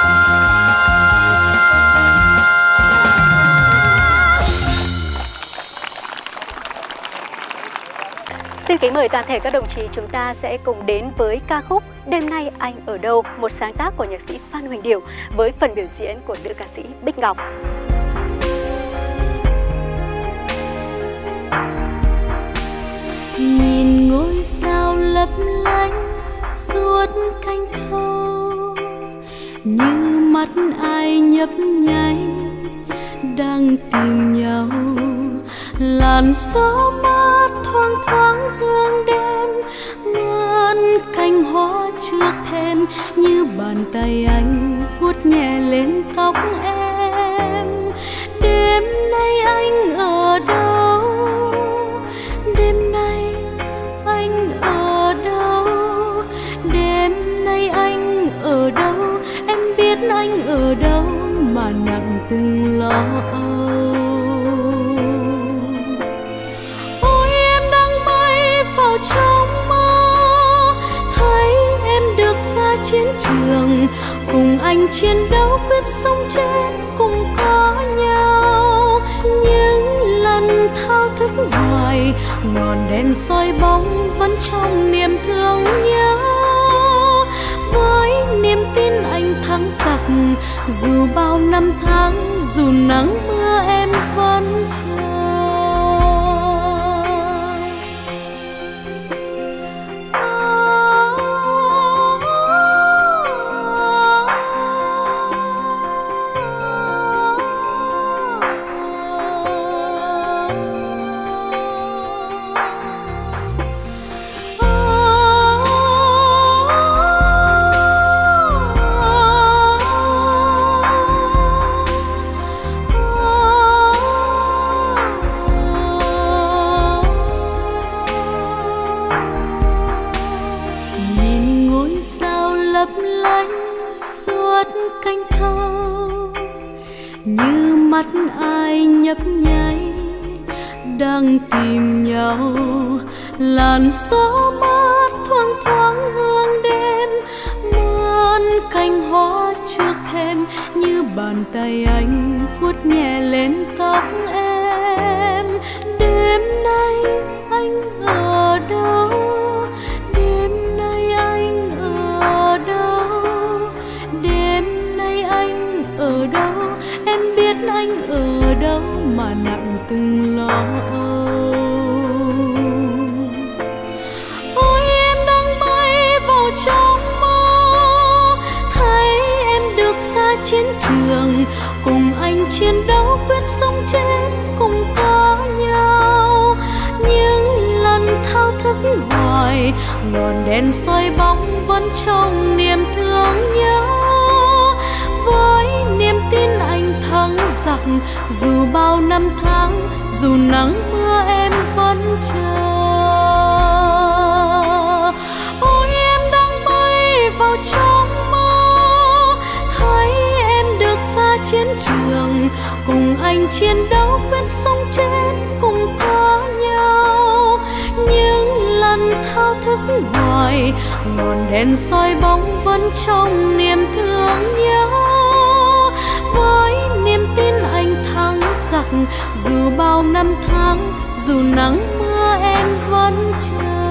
Xin kính mời toàn thể các đồng chí, chúng ta sẽ cùng đến với ca khúc Đêm Nay Anh Ở Đâu, một sáng tác của nhạc sĩ Phan Huỳnh Điểu với phần biểu diễn của nữ ca sĩ Bích Ngọc. Nhìn ngôi sao lấp lánh suốt cánh thâu, như mắt ai nhấp nháy đang tìm nhau. Làn gió mát thoang thoáng hương đêm, ngân cành hoa trước thềm, như bàn tay anh vuốt nhẹ lên tóc em. Đêm nay anh ở đâu? Đêm nay anh ở đâu? Đêm nay anh ở đâu? Em biết anh ở đâu mà nặng từng lo âu. Vào trong mơ thấy em được ra chiến trường, cùng anh chiến đấu quyết sống chết cùng có nhau. Những lần thao thức hoài, ngọn đèn soi bóng vẫn trong niềm thương nhớ. Với niềm tin anh thắng giặc, dù bao năm tháng, dù nắng mưa em vẫn chờ. Đang tìm nhau, làn gió mát thoang thoáng hương đêm, muôn cành hoa trước thềm, như bàn tay anh vuốt nhẹ lên tóc em. Đêm nay anh ở đâu? Đêm nay anh ở đâu? Đêm nay anh ở đâu? Em biết anh ở đâu mà nặng từng lo âu. Ôi em đang bay vào trong mơ, thấy em được ra chiến trường, cùng anh chiến đấu quyết sống chết cùng có nhau. Những lần thao thức hoài, ngọn đèn soi bóng vẫn trong niềm thương nhớ. Với niềm tin anh thắng giặc, dù bao năm tháng, dù nắng mưa em vẫn chờ. Ôi em đang bay vào trong mơ, thấy em được ra chiến trường, cùng anh chiến đấu quyết sống chết cùng có nhau. Những lần thao thao thức hoài, ngọn đèn soi bóng vẫn trong niềm thương nhớ. Với niềm tin anh thắng giặc, dù bao năm tháng, dù nắng mưa em vẫn chờ.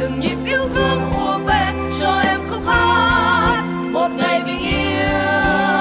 Từng nhịp yêu thương ùa về cho em khúc hát một ngày bình yên.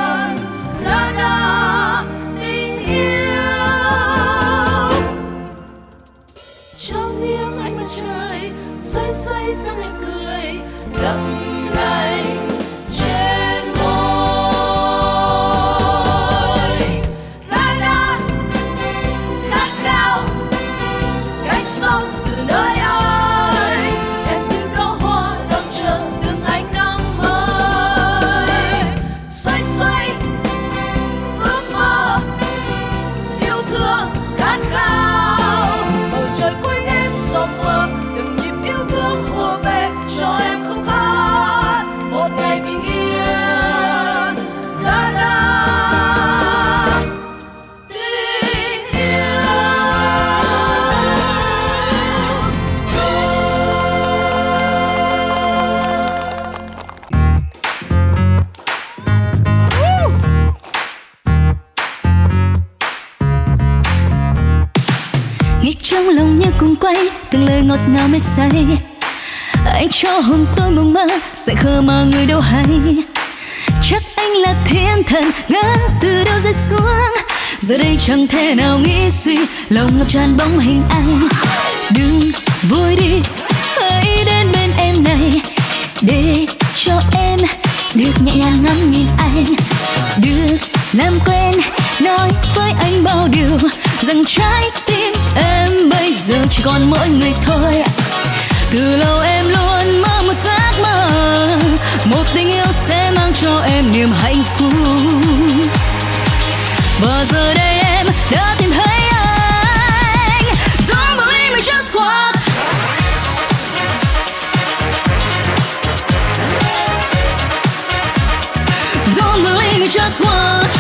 trong lòng như cuồng quay, từng lời ngọt ngào mê say. Anh cho hồn tôi mộng mơ, sẽ khờ mà người đâu hay. Chắc anh là thiên thần ngỡ từ đâu rơi xuống, giờ đây chẳng thể nào nghĩ suy, lòng ngập tràn bóng hình anh. Đừng vui đi, hãy đến bên em này, để cho em được nhẹ nhàng ngắm nhìn anh. Được làm quen, nói với anh bao điều, rằng trái tim em bây giờ chỉ còn mỗi người thôi. Từ lâu em luôn mơ một giấc mơ, một tình yêu sẽ mang cho em niềm hạnh phúc. Và giờ đây em đã tìm thấy anh. Don't believe me, just watch. Don't believe me, just watch.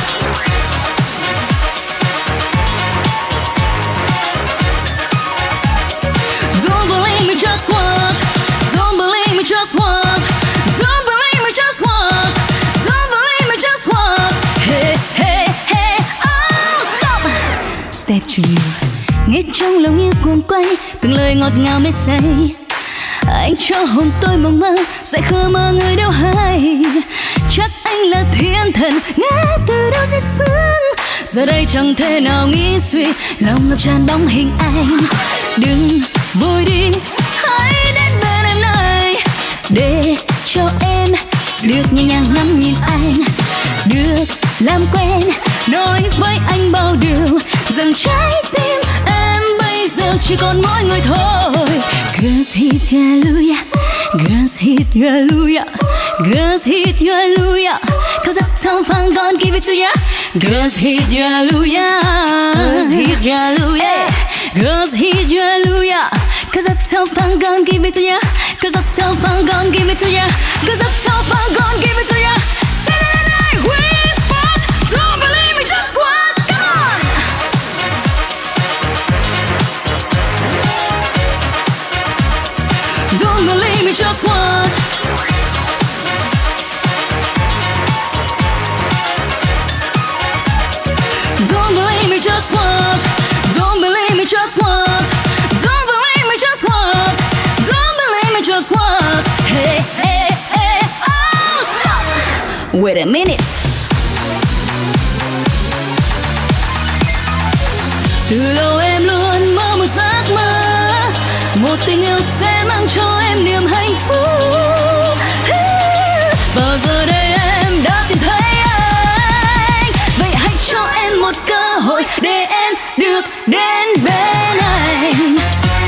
Don't believe me, just watch. Don't believe me, just watch. Don't believe me, just watch. Don't believe me, just watch. Hey, hey, hey, oh, stop. Step to you. Nghe trong lòng như cuồng quay, từng lời ngọt ngào mê say. Anh cho hồn tôi mộng mơ, dại khờ mà người đâu hay. Chắc anh là thiên thần ngã từ đâu rơi xuống, giờ đây chẳng thể nào nghĩ suy, lòng ngập tràn bóng hình anh. Đừng vui đi, hãy đến bên em này, để cho em được nhẹ nhàng ngắm nhìn anh. Được làm quen, nói với anh bao điều, rằng trái tim em bây giờ chỉ còn mỗi người thôi. Girls hit you hallelujah, girls hit you hallelujah, girls hit you hallelujah, 'cause Uptown Funk gonna give it to ya. Girls hit you hallelujah, girls hit you hallelujah, girls hit you hallelujah, 'cause Uptown Funk gonna give it to ya, 'cause Uptown Funk gonna give it to ya, 'cause Uptown Funk gonna give it to ya. Saturday night we spot, don't believe me, just watch, come on. Don't believe me, just watch. Don't believe me, just watch. Don't believe me, just watch. Don't believe me, just watch. Don't believe me, just watch. Hey, hey, hey, oh, stop. Wait a minute. Từ lâu em luôn mơ một giấc mơ, một tình yêu sẽ mang cho em niềm hạnh phúc. Và giờ đây em đã tìm thấy anh, vậy hãy cho em một cơ hội để em được đến bên anh.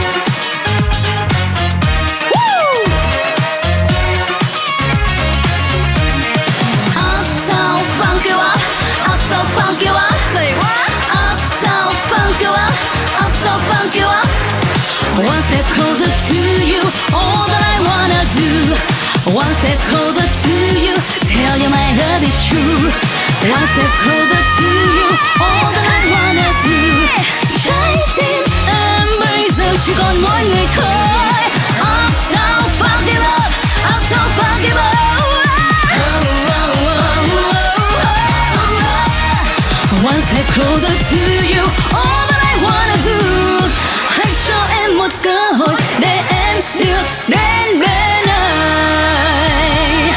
Uptown Funk you up, Uptown Funk you up, say what? Uptown Funk you up, Uptown Funk you up. One step closer to you, all that I wanna do. One step closer to you, tell you my love is true. One step closer to you, all that I wanna do. Trái tim em bây giờ chỉ còn mỗi người thôi. Uptown Funk it up, Uptown Funk it up. One step closer to you, all that I wanna do. Hãy cho em một cơ hội để em được đến bên anh.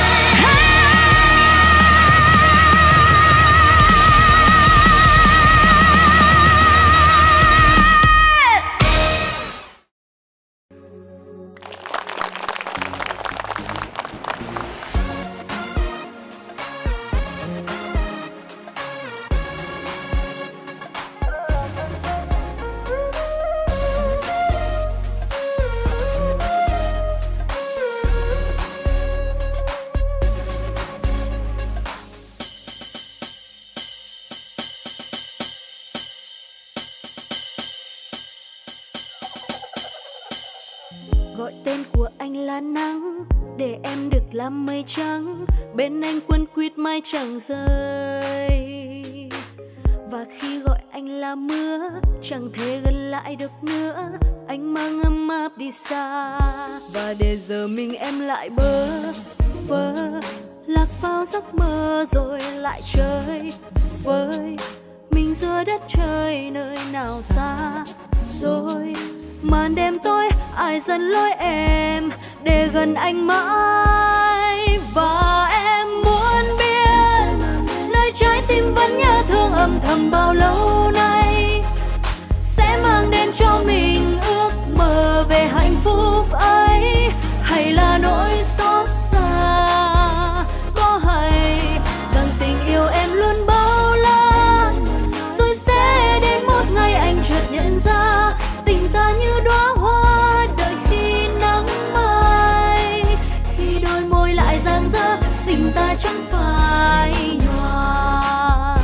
Gọi tên của anh là nắng, để em được làm mây trắng, bên anh quấn quýt mái chẳng rơi. Và khi gọi anh là mưa, chẳng thể gần lại được nữa, anh mang ấm áp đi xa. Và để giờ mình em lại bơ vơ, lạc vào giấc mơ rồi lại chơi với mình giữa đất trời nơi nào xa. rồi màn đêm tối ai dẫn lối em để gần anh mãi. Và em muốn biết nơi trái tim vẫn nhớ thương âm thầm bao lâu nay sẽ mang đến cho mình ước mơ về hạnh phúc ấy, hay là nỗi xót xa. Có hay rằng tình yêu em luôn bao la, rồi sẽ đến một ngày anh chợt nhận ra tình ta như đóa hoa đợi khi nắng mai. Khi đôi môi lại giang dở tình ta chẳng phải nhòa.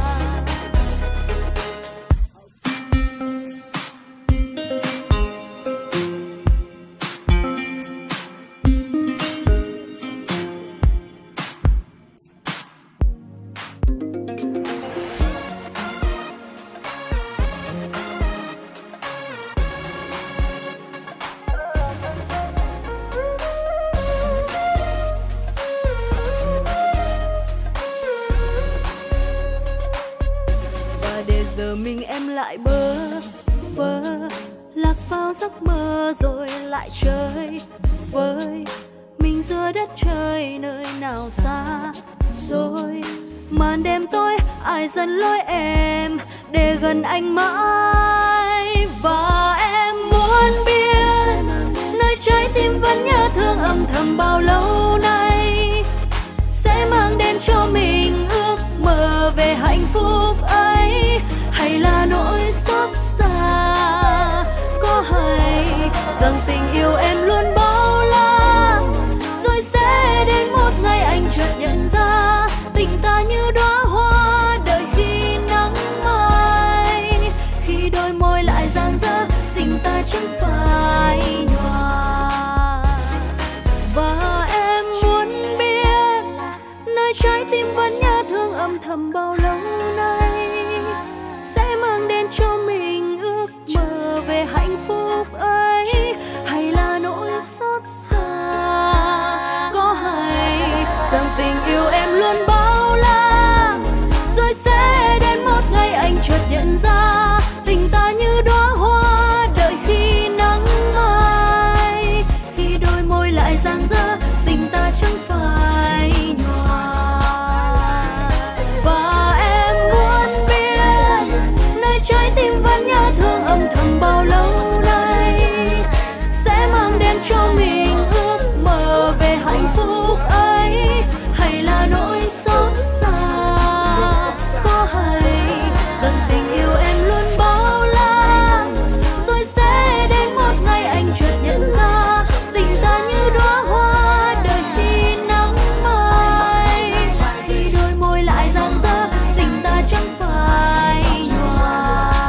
Giờ mình em lại bơ vơ lạc vào giấc mơ rồi lại chơi với mình giữa đất trời nơi nào xa rồi. Màn đêm tối ai dẫn lối em để gần anh mãi. Và em muốn biết nơi trái tim vẫn nhớ thương âm thầm bao lâu nay sẽ mang đến cho mình ước mơ về hạnh phúc ấy, hay là nỗi xót xa. Có hay rằng tình yêu em luôn bao la, rồi sẽ đến một ngày anh chợt nhận ra tình ta như đóa hoa đợi khi nắng mai. Khi đôi môi lại giang dở tình ta chẳng phải nhòa. Và em muốn biết nơi trái tim vẫn nhớ thương âm thầm bao lâu nay sẽ mang đến cho mình ước mơ về hạnh phúc ấy, hay là nỗi xót xa. Có hay rằng tình yêu em luôn bao la, rồi sẽ đến một ngày anh chợt nhận ra tình ta như đóa hoa đợi khi nắng mai. Khi đôi môi lại giang dở tình ta chẳng phải nhòa. Và em muốn biết nơi trái tim vẫn nhớ thương âm thầm bao lâu nay sẽ mang đến cho mình ước mơ về hạnh phúc ấy, hay là nỗi xót xa. Có hay rằng tình yêu em luôn bao la, rồi sẽ đến một ngày anh chợt nhận ra tình ta như đóa hoa đợi khi nắng mai. Khi đôi môi lại giang dở tình ta chẳng phải nhòa.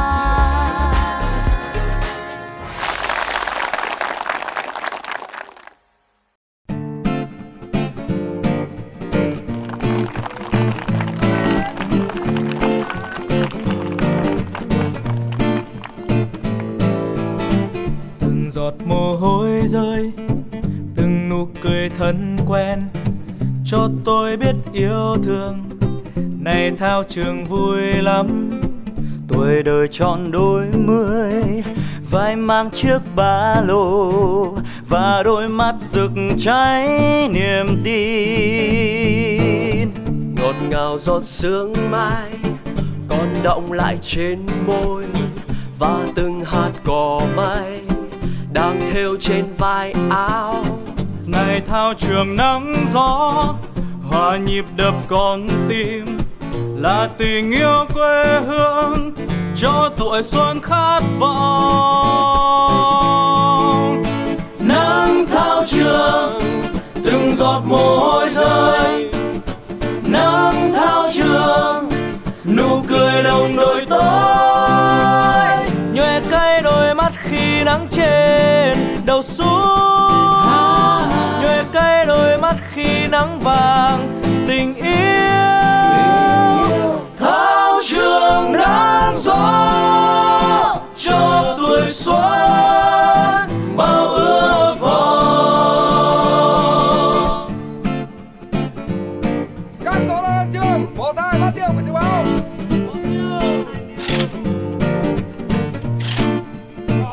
Từng giọt mồ hôi rơi, từng nụ cười thân quen cho tôi biết yêu thương. Này thao trường vui lắm, tuổi đời tròn đôi mươi, vai mang chiếc ba lô và đôi mắt rực cháy niềm tin. Ngọt ngào giọt sương mai còn đọng lại trên môi, và từng hạt cỏ may đang thêu trên vai áo. Này thao trường nắng gió, hòa nhịp đập con tim, là tình yêu quê hương cho tuổi xuân khát vọng. Nắng thao trường, từng giọt mồ hôi rơi. Nắng thao trường, nụ cười đồng đội tôi, nhòe cay đôi mắt khi nắng trên đầu xuống, nhòe cay đôi mắt khi nắng vàng tình yêu. Thao trường nắng gió cho tuổi xuân bao ước vọng. Các cậu lên trường, vỗ tay phát tiếng của chị báo.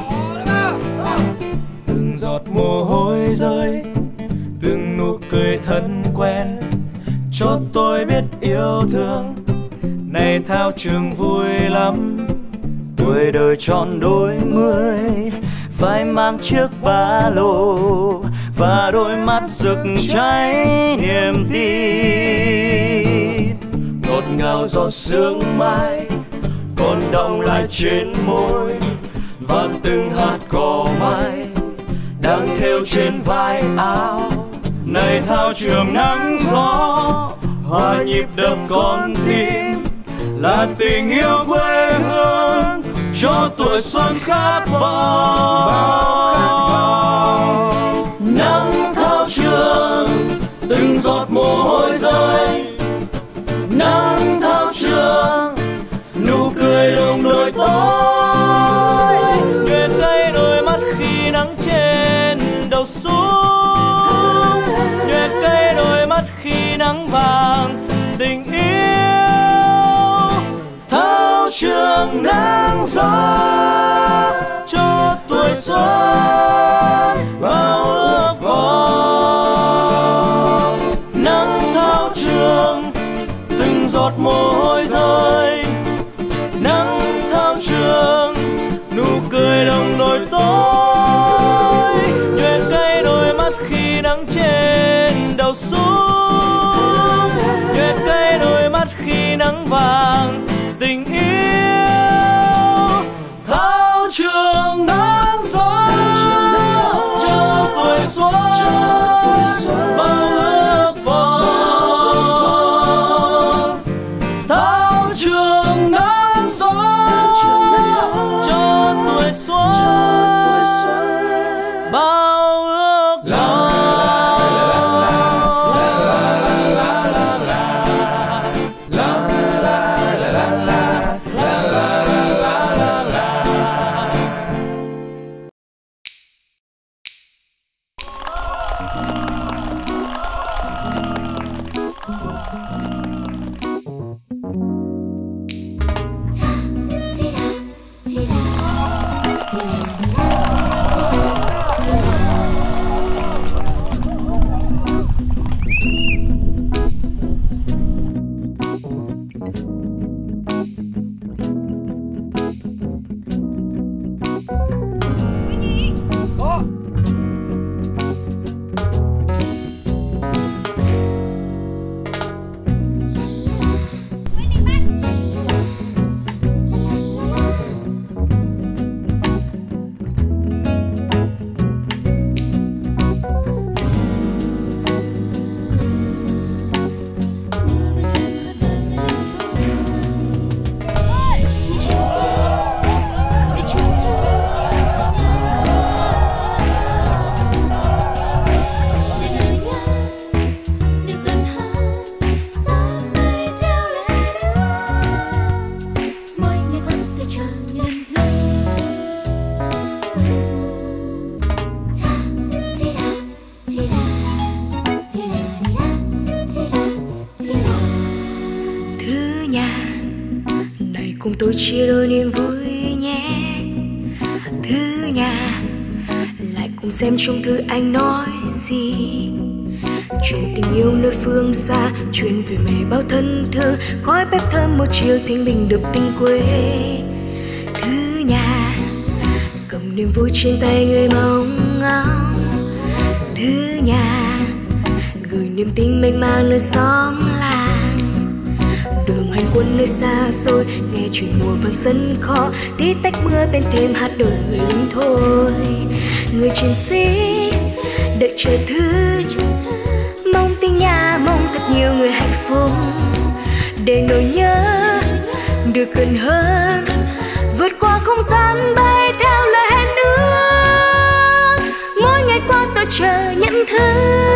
thao trường vui lắm. Tuổi đời tròn đôi mươi, phải mang chiếc ba lô và đôi mắt rực cháy niềm tin. Ngọt ngào giọt sương mai còn đọng lại trên môi, và từng hạt cỏ mai đang theo trên vai áo. Này thao trường nắng gió, hòa nhịp đập con tim, là tình yêu quê hương cho tuổi xuân khát vọng. Nắng thao trường, từng giọt mồ hôi rơi. Nắng thao trường, nụ cười đồng đội tôi. Nguyệt cây đôi mắt khi nắng trên đầu xuống. Nguyệt cây đôi mắt khi nắng vàng tình yêu. Thao trường nắng gió cho tuổi xuân bao ước vọng. Nắng thao trường, từng giọt mồ hôi rơi. Nắng thao trường, nụ cười đồng đội tôi. Nguyệt cây đôi mắt khi nắng trên đầu xuống. Nguyệt cây đôi mắt khi nắng vàng tình yêu. Thao trường nắng gió cho tuổi xuân bao ước vọng. Thao trường nắng gió cho tuổi xuân bao ước vọng. cùng tôi chia đôi niềm vui nhé. Thư nhà lại cùng xem trong thư anh nói gì. Chuyện tình yêu nơi phương xa, chuyện về mẹ bao thân thương, khói bếp thơm một chiều thanh bình đập tình quê. Thư nhà cầm niềm vui trên tay người mong ngóng. Thư nhà gửi niềm tin mênh mang nơi xóm làng. Đường hành quân nơi xa xôi, nghe chuyện mùa và sân khó. Tí tách mưa bên thềm hát đời người lính thôi. Người chiến sĩ đợi chờ thư, mong tình nhà, mong thật nhiều người hạnh phúc. Để nỗi nhớ được gần hơn, vượt qua không gian bay theo lời hẹn ước. Mỗi ngày qua tôi chờ nhận thư.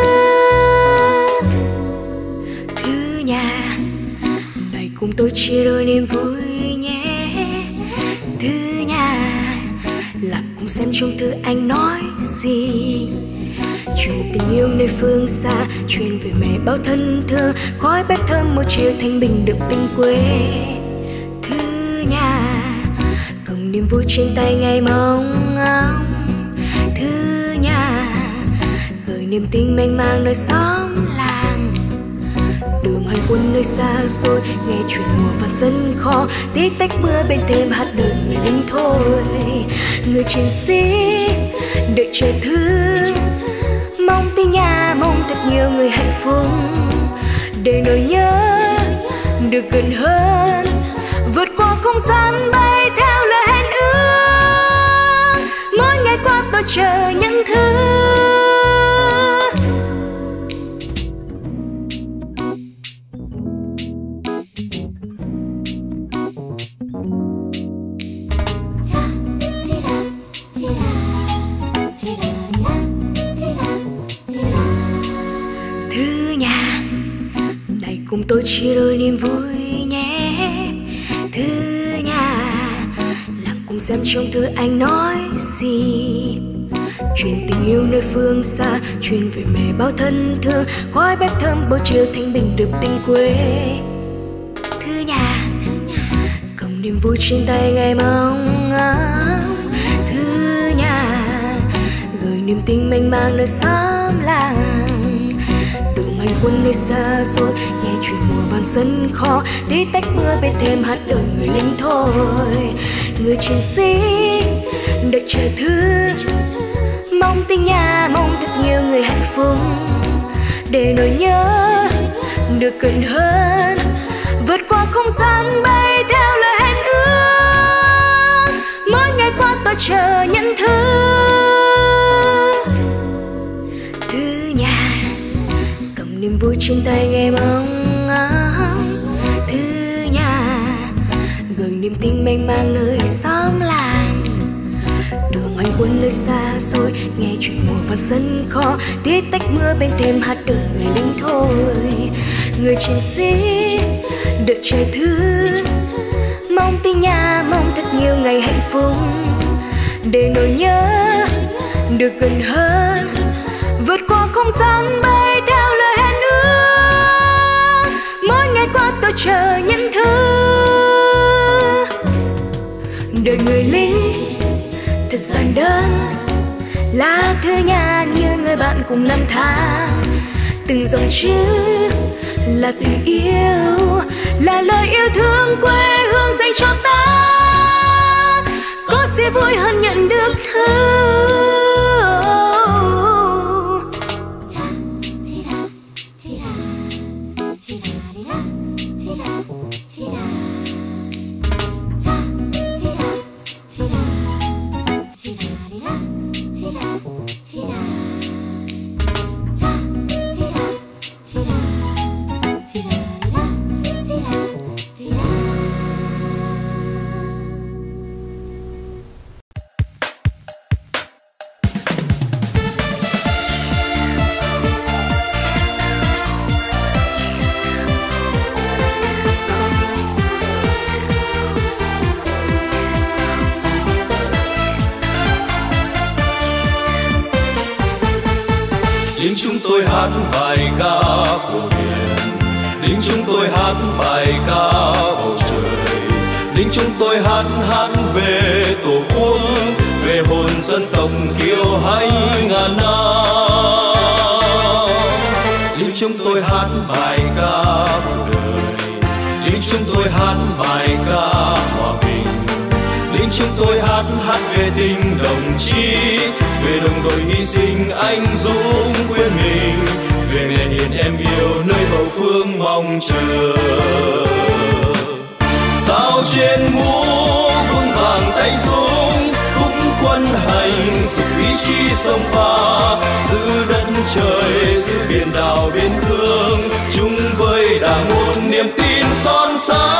Thư nhà này cùng tôi chia đôi niềm vui nhé. Thư nhà là cùng xem trong thư anh nói gì. Chuyện tình yêu nơi phương xa, chuyện về mẹ bao thân thương, khói bếp thơm một chiều thanh bình đập tình quê. Thư nhà cầm niềm vui trên tay ngày mong ngóng. Thư nhà gửi niềm tin mênh mang nơi xóm làng. Đường hành quân nơi xa xôi, nghe chuyện mùa và sân kho, tí tách mưa bên thềm hát đời người lính thôi. Người chiến sĩ đợi chờ thương, mong tiếng nhà, mong thật nhiều người hạnh phúc, để nỗi nhớ được gần hơn, vượt qua không gian bay theo lời hẹn ước. Mỗi ngày qua tôi chờ những thứ thứ nhà này, cùng tôi chia đôi niềm vui nhé. Thư nhà lặng cùng xem trong thư anh nói gì, truyền tình yêu nơi phương xa, truyền về mẹ bao thân thương, khói bếp thơm bầu chiều thanh bình đượm tình quê. Thư nhà cầm niềm vui trên tay ngày mong ngóng. Thư nhà gửi niềm tin mênh mang nơi xóm làng, đường hành quân nơi xa xôi, nghe chuyện mùa vàng sân kho, tí tách mưa bên thềm hát đời người lính thôi. Người chiến sĩ đợi chờ thư, mong tiếng nhà, mong thật nhiều người hạnh phúc, để nỗi nhớ được gần hơn, vượt qua không gian bay theo lời hẹn ước. Mỗi ngày qua tôi chờ nhận thư. Thư nhà cầm niềm vui trên tay ngày mong ngóng. Thư nhà gửi niềm tin mênh mang nơi xóm làng, đường hành quân nơi xa xôi, nghe chuyện mùa và sân kho, tí tách mưa bên thềm hát đời người lính thôi. Người chiến sĩ đợi chờ thư, mong tiếng nhà, mong thật nhiều ngày hạnh phúc, để nỗi nhớ được gần hơn, vượt qua không gian bay theo lời hẹn ước. Mỗi ngày qua tôi chờ những thứ đời người lính thật giản đơn, lá thư nhà như người bạn cùng năm tháng. Từng dòng chữ là tình yêu, là lời yêu thương quê hương dành cho ta. Có gì vui hơn nhận được thư. Lính chúng tôi hát bài ca cổ điển, lính chúng tôi hát bài ca bầu trời, lính chúng tôi hát hát về tổ quốc, về hồn dân tộc kiêu hãnh ngàn năm. Lính chúng tôi hát bài ca cuộc đời, lính chúng tôi hát bài ca hòa bình, lính chúng tôi hát hát về tình đồng chí, về đồng đội hy sinh anh dũng quên mình, về mẹ hiền em yêu nơi hậu phương mong chờ. Sao trên mũ vương vàng tay súng, khúc quân hành dục ý chí sông pha, giữ đất trời giữ biển đảo biên cương, chung với đảng một niềm tin son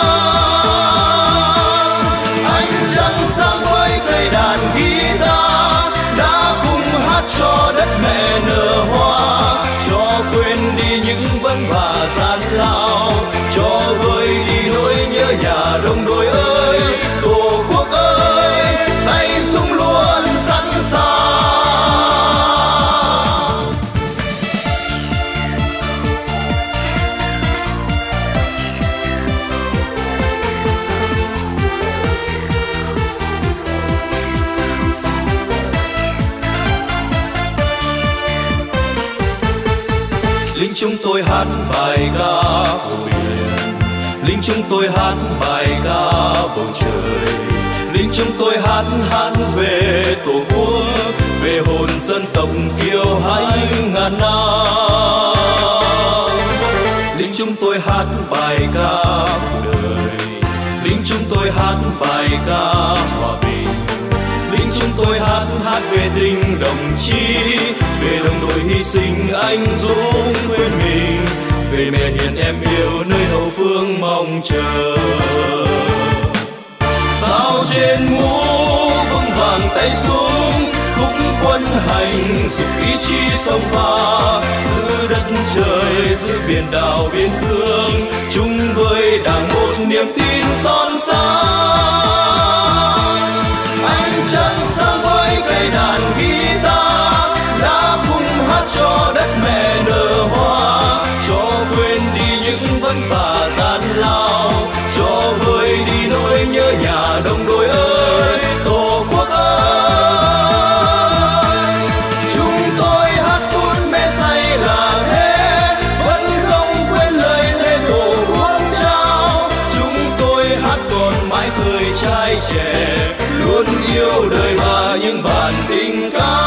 sáng. Ánh trăng sáng với cây đàn guitar đã cùng hát cho đất mẹ nở hoa, cho quên đi những vất vả gian lao, cho vơi đi nỗi nhớ nhà đồng đội ơi. Tổ quốc ơi, tay súng luôn sẵn sàng. Lính chúng tôi hát bài ca của biển, chúng tôi hát bài ca bầu trời, lính chúng tôi hát hát về tổ quốc, về hồn dân tộc kiêu hãnh ngàn năm. Lính chúng tôi hát bài ca đời, lính chúng tôi hát bài ca hòa bình, lính chúng tôi hát hát về tình đồng chí, về đồng đội hy sinh anh dũng quên mình, về mẹ hiền em yêu nơi hậu phương mong chờ. Sao trên mũ vững vàng tay súng, khúc quân hành dục ý chí sông pha, giữ đất trời giữ biển đảo biên cương, chung với đảng một niềm tin son sáng. Anh chân sang với cây đàn guitar đã cùng hát cho đất mẹ nở hoa, cho quên đi những vất vả gian lao, cho vơi đi nỗi nhớ nhà đồng đội ơi, tổ quốc ơi. Chúng tôi hát phút mẹ say là thế, vẫn không quên lời thề tổ quốc trao. Chúng tôi hát còn mãi thời trai trẻ, luôn yêu đời và những bản tình ca.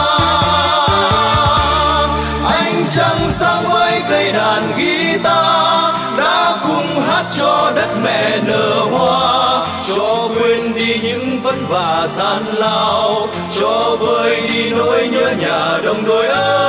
Anh trăng sang với cây đàn guitar đã cùng hát cho đất mẹ nở hoa, cho quên đi những vất vả gian lao, cho vơi đi nỗi nhớ nhà đồng đội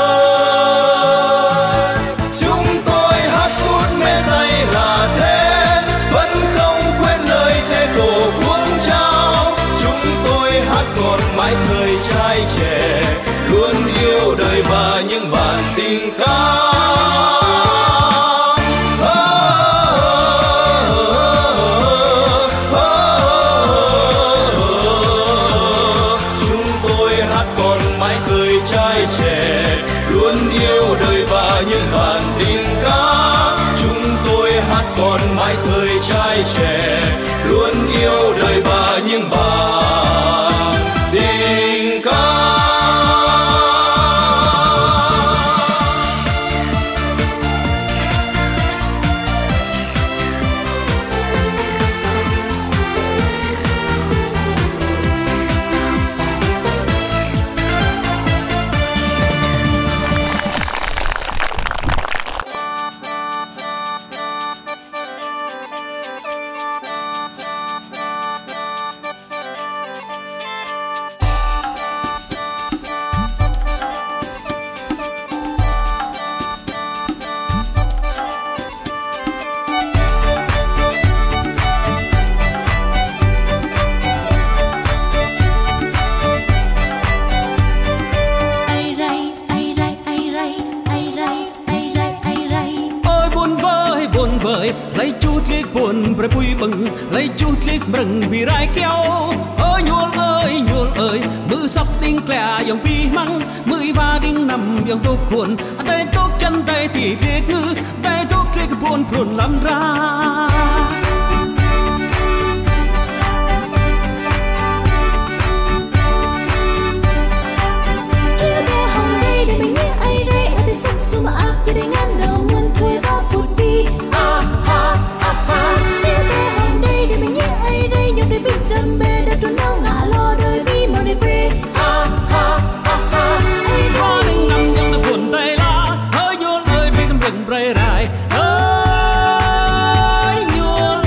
ơi. Chúng tôi hát phút mê say là thế, vẫn không quên lời thề tổ quốc trao. Chúng tôi hát còn mãi thời trai trẻ, luôn yêu đời và những bản tình ca. Trai trẻ luôn yêu đời và những bản tình ca. Chúng tôi hát còn mãi thời trai trẻ, luôn yêu đời và những bản tình ca. lấy chút liếc buồn bơi bụi bừng lấy chút liếc mừng vì rai kéo ơi nhuol ơi nhuol ơi mưa sắp đinh kẹo dòng pi măng mưa va đinh nằm dòng tốt cuộn tay tốt chân tay thì liếc ngư tay tốt liếc buồn buồn lắm ra. Ơi nhuol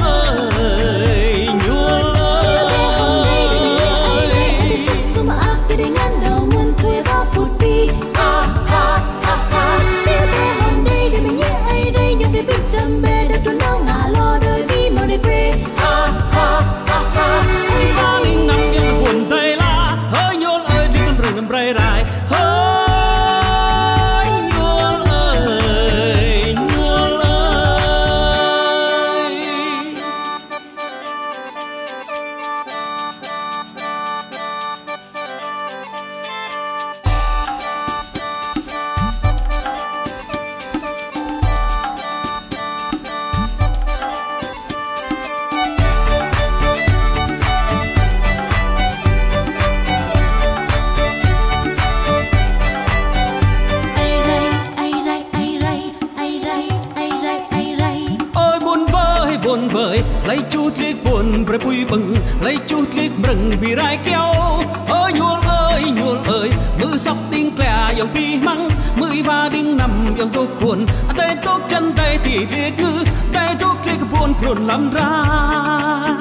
bừng lấy chút liếc mừng bị rai kéo ơi nhuol ơi nhuol ơi mưa sắp đinh kẻ dòng pi măng mưa va đinh nằm dòng tô cuốn tay tốt chân tay thì liếc ngư tay tốt liếc buồn cuốn lắm ra